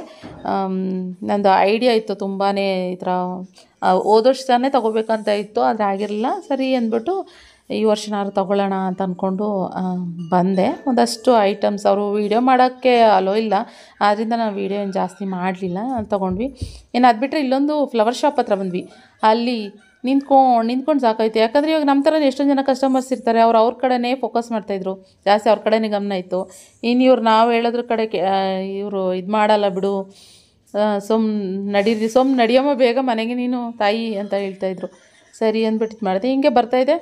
ನಂದು ಐಡಿಯಾ ಇತ್ತು ತುಂಬಾ ಈ ಥರ ಹೋದ ವರ್ಷನೇ ತೊಗೋಬೇಕಂತ ಇತ್ತು, ಆದರೆ ಆಗಿರಲಿಲ್ಲ. ಸರಿ ಅಂದ್ಬಿಟ್ಟು ಈ ವರ್ಷನಾದ್ರು ತೊಗೊಳ್ಳೋಣ ಅಂತ ಅಂದ್ಕೊಂಡು ಬಂದೆ. ಒಂದಷ್ಟು ಐಟಮ್ಸ್ ಅವರು ವೀಡಿಯೋ ಮಾಡೋಕ್ಕೆ ಅಲೋ ಇಲ್ಲ, ಆದ್ದರಿಂದ ನಾವು ವೀಡಿಯೋ ಏನು ಜಾಸ್ತಿ ಮಾಡಲಿಲ್ಲ, ತೊಗೊಂಡ್ವಿ. ಇನ್ನು ಅದು ಬಿಟ್ಟರೆ ಇಲ್ಲೊಂದು ಫ್ಲವರ್ ಶಾಪ್ ಹತ್ರ ಬಂದ್ವಿ. ಅಲ್ಲಿ ನಿಂತ್ಕೊಂಡು ನಿಂತ್ಕೊಂಡು ಸಾಕಾಯ್ತು. ಯಾಕಂದರೆ ಇವಾಗ ನಮ್ಮ ಥರ ಎಷ್ಟೊಂದು ಜನ ಕಸ್ಟಮರ್ಸ್ ಇರ್ತಾರೆ, ಅವ್ರು ಅವ್ರ ಕಡೆನೇ ಫೋಕಸ್ ಮಾಡ್ತಾಯಿದ್ರು, ಜಾಸ್ತಿ ಅವ್ರ ಕಡೆನೇ ಗಮನ ಇತ್ತು. ಇನ್ನು ಇವ್ರು ನಾವು ಹೇಳೋದ್ರ ಕಡೆ ಇವರು ಇದು ಮಾಡಲ್ಲ ಬಿಡು, ಸೊಮ್ ನಡೀರಿ, ಸೊಮ್ ನಡಿಯಮ್ಮ ಬೇಗ ಮನೆಗೆ ನೀನು ತಾಯಿ ಅಂತ ಹೇಳ್ತಾಯಿದ್ರು. ಸರಿ ಅಂದ್ಬಿಟ್ಟು ಇದು ಮಾಡಿದೆ. ಹಿಂಗೆ ಬರ್ತಾಯಿದ್ದೆ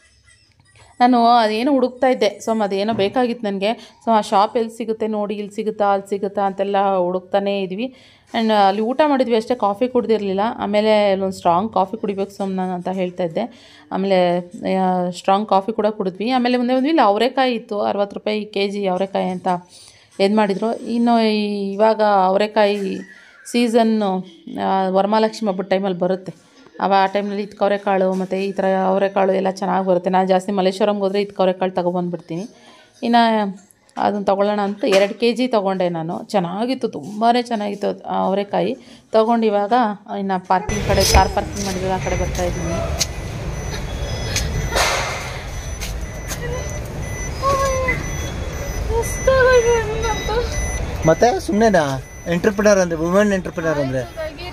ನಾನು, ಅದೇನೋ ಹುಡುಕ್ತಾ ಇದ್ದೆ. ಸೊ ಅದೇನೋ ಬೇಕಾಗಿತ್ತು ನನಗೆ. ಸೊ ಆ ಶಾಪ್ ಎಲ್ಲಿ ಸಿಗುತ್ತೆ ನೋಡಿ, ಇಲ್ಲಿ ಸಿಗುತ್ತಾ ಅಲ್ಲಿ ಸಿಗುತ್ತಾ ಅಂತೆಲ್ಲ ಹುಡುಕ್ತಾನೇ ಇದ್ವಿ. ಆ್ಯಂಡ್ ಅಲ್ಲಿ ಊಟ ಮಾಡಿದ್ವಿ ಅಷ್ಟೇ, ಕಾಫಿ ಕುಡ್ದಿರಲಿಲ್ಲ. ಆಮೇಲೆ ಅಲ್ಲೊಂದು ಸ್ಟ್ರಾಂಗ್ ಕಾಫಿ ಕುಡಿಬೇಕು ಸೋಮ್ ನಾನು ಅಂತ ಹೇಳ್ತಾ ಇದ್ದೆ. ಆಮೇಲೆ ಸ್ಟ್ರಾಂಗ್ ಕಾಫಿ ಕೂಡ ಕುಡಿದ್ವಿ. ಆಮೇಲೆ ಮುಂದೆ ಬಂದ್ವಿ, ಇಲ್ಲಿ ಅವರೆಕಾಯಿ ಇತ್ತು, ಅರವತ್ತು ರೂಪಾಯಿ ಕೆ ಜಿ ಅವರೆಕಾಯಿ ಅಂತ ಏನು ಮಾಡಿದರು. ಇನ್ನು ಇವಾಗ ಅವರೆಕಾಯಿ ಸೀಸನ್ನು ವರಮಹಾಲಕ್ಷ್ಮಿ ಹಬ್ಬದ ಟೈಮಲ್ಲಿ ಬರುತ್ತೆ. ಅವ ಆ ಟೈಮ್ನಲ್ಲಿ ಇತ್ತು ಅವರೆಕಾಳು ಮತ್ತು ಈ ಥರ ಅವರೆಕಾಳು ಎಲ್ಲ ಚೆನ್ನಾಗಿ ಬರುತ್ತೆ. ನಾನು ಜಾಸ್ತಿ ಮಲ್ಲೇಶ್ವರಂಗೆ ಹೋದರೆ ಇತ್ತು ಅವರೆಕಾಳು ತೊಗೊಬಂದ್ಬಿಡ್ತೀನಿ. ಇನ್ನು ಅದನ್ನು ತೊಗೊಳ್ಳೋಣ ಅಂತ ಎರಡು ಕೆ ಜಿ ತೊಗೊಂಡೆ ನಾನು. ಚೆನ್ನಾಗಿತ್ತು, ತುಂಬಾ ಚೆನ್ನಾಗಿತ್ತು ಅವರೆಕಾಯಿ. ತೊಗೊಂಡು ಇವಾಗ ಇನ್ನು ಪಾರ್ಕಿಂಗ್ ಕಡೆ, ಕಾರ್ ಪಾರ್ಕಿಂಗ್ ಮಾಡಿದ್ವಿ, ಆ ಕಡೆ ಬರ್ತಾಯಿದ್ದೀನಿ. ಮತ್ತೆ ಸುಮ್ಮನೆನಾ ಎಂಟ್ರಪ್ರಿನರ್ ಅಂದರೆ, ವುಮೆನ್ ಎಂಟ್ರಪ್ರಿನರ್ ಅಂದರೆ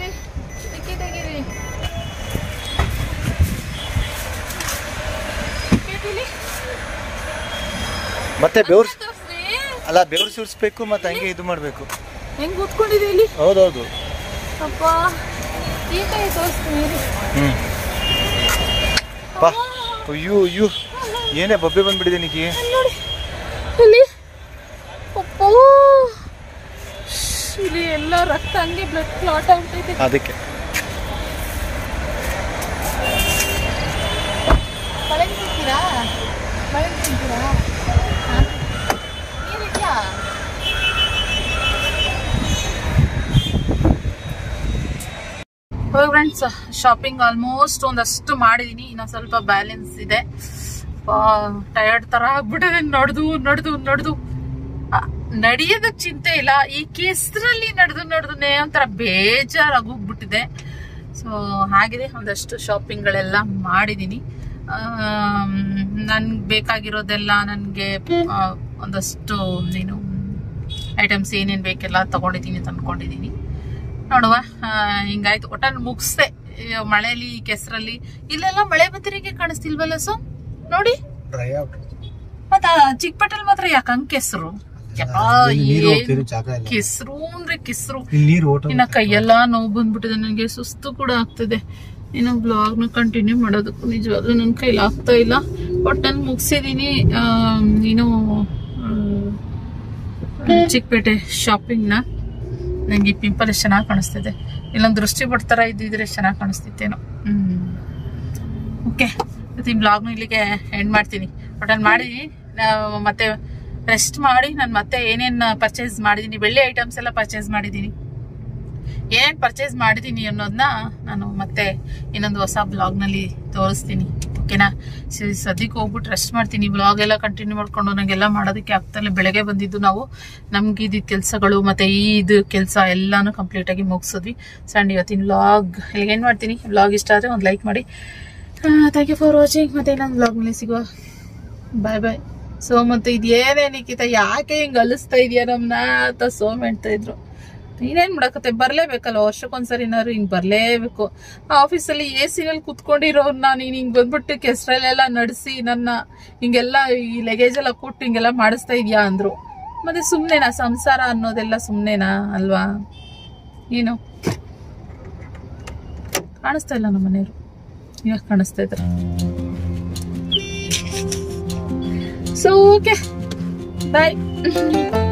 ಮತ್ತೆ ಬೆವ್ರು ಅಲ್ಲ, ಬೆವ್ರು ಸುರಿಸ್ಬೇಕು ಮತ್ತು ಹಂಗೆ ಇದು ಮಾಡಬೇಕು. ಹೆಂಗೆ ಕೂತ್ಕೊಂಡಿದೆ ಇಲ್ಲಿ? ಹೌದೌದು. ಅಪ್ಪ ಈ ಕೈ ತೋರಿಸ್ತೀನಿ. ಹ್ಞೂ ಪಾ, ಅಯ್ಯೋ ಅಯ್ಯೋ ಏನೇ ಬಬ್ಬೆ ಬಂದ್ಬಿಟ್ಟಿದೆ ನಿಕ್ಕೆ ನೋಡಿ ಇಲ್ಲಿ. ಅಪ್ಪ ಇಲ್ಲಿ ಎಲ್ಲ ರಕ್ತ ಹಂಗೆ ಬ್ಲಡ್ ಕ್ಲಾಟ್ ಆಗ್ತೈತೆ. ಅದಕ್ಕೆ ಮಳೆ ತಿಂತೀರಾ? ಮಳೆ ತಿಂತೀರಾ? ನೀರಿದೆಯಾ? ಹೋಗಿ ಫ್ರೆಂಡ್ಸ್, ಶಾಪಿಂಗ್ ಆಲ್ಮೋಸ್ಟ್ ಒಂದಷ್ಟು ಮಾಡಿದ್ದೀನಿ, ಇನ್ನೊಂದು ಸ್ವಲ್ಪ ಬ್ಯಾಲೆನ್ಸ್ ಇದೆ. ಟಯರ್ಡ್ ತರ ಆಗ್ಬಿಟ್ಟಿದೆ, ನಡೆದು ನಡೆದು ನಡೆದು. ನಡೆಯೋದಕ್ಕೆ ಚಿಂತೆ ಇಲ್ಲ, ಈ ಕೆಸರಲ್ಲಿ ನಡೆದು ನಡೆದುನೇ ಒಂಥರ ಬೇಜಾರಾಗೋಗ್ಬಿಟ್ಟಿದೆ. ಸೊ ಹಾಗಿದೆ, ಒಂದಷ್ಟು ಶಾಪಿಂಗ್ಗಳೆಲ್ಲ ಮಾಡಿದ್ದೀನಿ. ನನ್ಗೆ ಬೇಕಾಗಿರೋದೆಲ್ಲ, ನನಗೆ ಒಂದಷ್ಟು ಏನು ಐಟಮ್ಸ್ ಏನೇನು ಬೇಕೆಲ್ಲ ತೊಗೊಂಡಿದ್ದೀನಿ ಅಂತ ಅಂದ್ಕೊಂಡಿದ್ದೀನಿ. ನೋಡುವ, ಹಿಂಗಾಯ್ತು. ಒಟ್ಟಲ್ಲಿ ಮುಗಿಸ್ದೆ ಮಳೆಯಲ್ಲಿ, ಕೆಸರಲ್ಲಿ. ಇಲ್ಲೆಲ್ಲ ಮಳೆ ಬಂದಿರಿಗೆ ಕಾಣಿಸ್ತಿಲ್ವಲ್ಲ ಸೊ ನೋಡಿ. ಮತ್ತ ಚಿಕ್ಕಪೇಟೆಲ್ ಮಾತ್ರ ಯಾಕಂಗ್ ಕೆಸರು, ಕೆಸರು ಅಂದ್ರೆ ಕೆಸರು. ಇನ್ನ ಕೈಯೆಲ್ಲ ನೋವು ಬಂದ್ಬಿಟ್ಟಿದೆ, ನನಗೆ ಸುಸ್ತು ಕೂಡ ಆಗ್ತಿದೆ. ಇನ್ನು ಬ್ಲಾಗ್ನ ಕಂಟಿನ್ಯೂ ಮಾಡೋದಕ್ಕೂ ನಿಜವಾಗ್ಲೂ ನನ್ನ ಕೈಲಿ ಆಗ್ತಾ ಇಲ್ಲ. ಒಟ್ಟಲ್ಲಿ ಮುಗಿಸಿದೀನಿ ಏನು ಚಿಕ್ಕಪೇಟೆ ಶಾಪಿಂಗ್ನ. ನಂಗೆ ಈ ಪಿಂಪಲ್ ಎಷ್ಟು ಚೆನ್ನಾಗಿ ಕಾಣಿಸ್ತಿದೆ. ಇಲ್ಲೊಂದು ದೃಷ್ಟಿ ಪಡ್ತಾರ ಇದ್ದಿದ್ರೆ ಎಷ್ಟು ಚೆನ್ನಾಗಿ ಕಾಣಿಸ್ತಿತ್ತೇನೋ. ಹ್ಮ್ ಓಕೆ, ಈ ಬ್ಲಾಗ್ನ ಇಲ್ಲಿಗೆ ಎಂಡ್ ಮಾಡ್ತೀನಿ. ಒಟ್ಟಲ್ಲಿ ಮಾಡಿ ಮತ್ತೆ ರೆಸ್ಟ್ ಮಾಡಿ ನಾನು ಮತ್ತೆ ಏನೇನು ಪರ್ಚೇಸ್ ಮಾಡಿದ್ದೀನಿ, ಬೆಳ್ಳಿ ಐಟಮ್ಸ್ ಎಲ್ಲ ಪರ್ಚೇಸ್ ಮಾಡಿದ್ದೀನಿ. ಏನೇನು ಪರ್ಚೇಸ್ ಮಾಡಿದ್ದೀನಿ ಅನ್ನೋದನ್ನ ನಾನು ಮತ್ತೆ ಇನ್ನೊಂದು ಹೊಸ ಬ್ಲಾಗ್ನಲ್ಲಿ ತೋರಿಸ್ತೀನಿ. ಓಕೆನಾ? ಸದ್ಯಕ್ಕೆ ಹೋಗ್ಬಿಟ್ಟು ರೆಸ್ಟ್ ಮಾಡ್ತೀನಿ. ಬ್ಲಾಗ್ ಎಲ್ಲ ಕಂಟಿನ್ಯೂ ಮಾಡ್ಕೊಂಡು ನನಗೆಲ್ಲ ಮಾಡೋದಕ್ಕೆ ಆಗ್ತಾಯಿಲ್ಲ. ಬೆಳಗ್ಗೆ ಬಂದಿದ್ದು ನಾವು ನಮ್ಗೆ ಇದ್ದಿದ್ದ ಕೆಲಸಗಳು ಮತ್ತು ಈ ಇದು ಕೆಲಸ ಎಲ್ಲನೂ ಕಂಪ್ಲೀಟಾಗಿ ಮುಗಿಸಿದ್ವಿ. ಸಂಡ್ ಇವತ್ತಿನ ವ್ಲಾಗ್ ಇಲ್ಲಿಗೆ ಏನು ಮಾಡ್ತೀನಿ. ವ್ಲಾಗ್ ಇಷ್ಟ ಆದರೆ ಒಂದು ಲೈಕ್ ಮಾಡಿ. Thank you for watching. ಮತ್ತೆ ಇನ್ನೊಂದು ವ್ಲಾಗ್ನಲ್ಲಿ ಸಿಗುವ. ಬಾಯ್ ಬಾಯ್. ಸೊ ಮತ್ತು ಇದೇನೇ ನಿಖಿತ ಯಾಕೆ ಹಿಂಗೆ ಅಲಿಸ್ತಾ ಇದೆಯಾ ನಮ್ಮನ್ನ ಅಂತ ಸೋಮ್ ಹೇಳ್ತಾ ಇದ್ರು. ಇನ್ನೇನು ಮಾಡಕತ್ತೆ, ಬರಲೇಬೇಕಲ್ಲ, ವರ್ಷಕ್ಕೊಂದ್ಸರಿನಾದ್ರು ಹಿಂಗೆ ಬರಲೇಬೇಕು. ಆ ಆಫೀಸಲ್ಲಿ ಎ ಸಿನಲ್ಲಿ ಕುತ್ಕೊಂಡಿರೋರ್ನ ನೀನು ಹಿಂಗೆ ಬಂದ್ಬಿಟ್ಟು ಕೆಸರಲ್ಲೆಲ್ಲ ನಡೆಸಿ ನನ್ನ ಹಿಂಗೆಲ್ಲ ಈ ಲಗೇಜ್ ಎಲ್ಲ ಕೊಟ್ಟು ಹಿಂಗೆಲ್ಲ ಮಾಡಿಸ್ತಾ ಇದೆಯಾ ಅಂದರು. ಮತ್ತೆ ಸುಮ್ಮನೆನಾ ಸಂಸಾರ ಅನ್ನೋದೆಲ್ಲ ಸುಮ್ಮನೆನಾ ಅಲ್ವಾ? ಏನು ಕಾಣಿಸ್ತಾ ಇಲ್ಲ ನಮ್ಮ ಮನೆಯವರು, ಯಾಕೆ ಕಾಣಿಸ್ತಾ ಇದ್ದಾರೆ? ಸೊ ಓಕೆ ಬಾಯ್.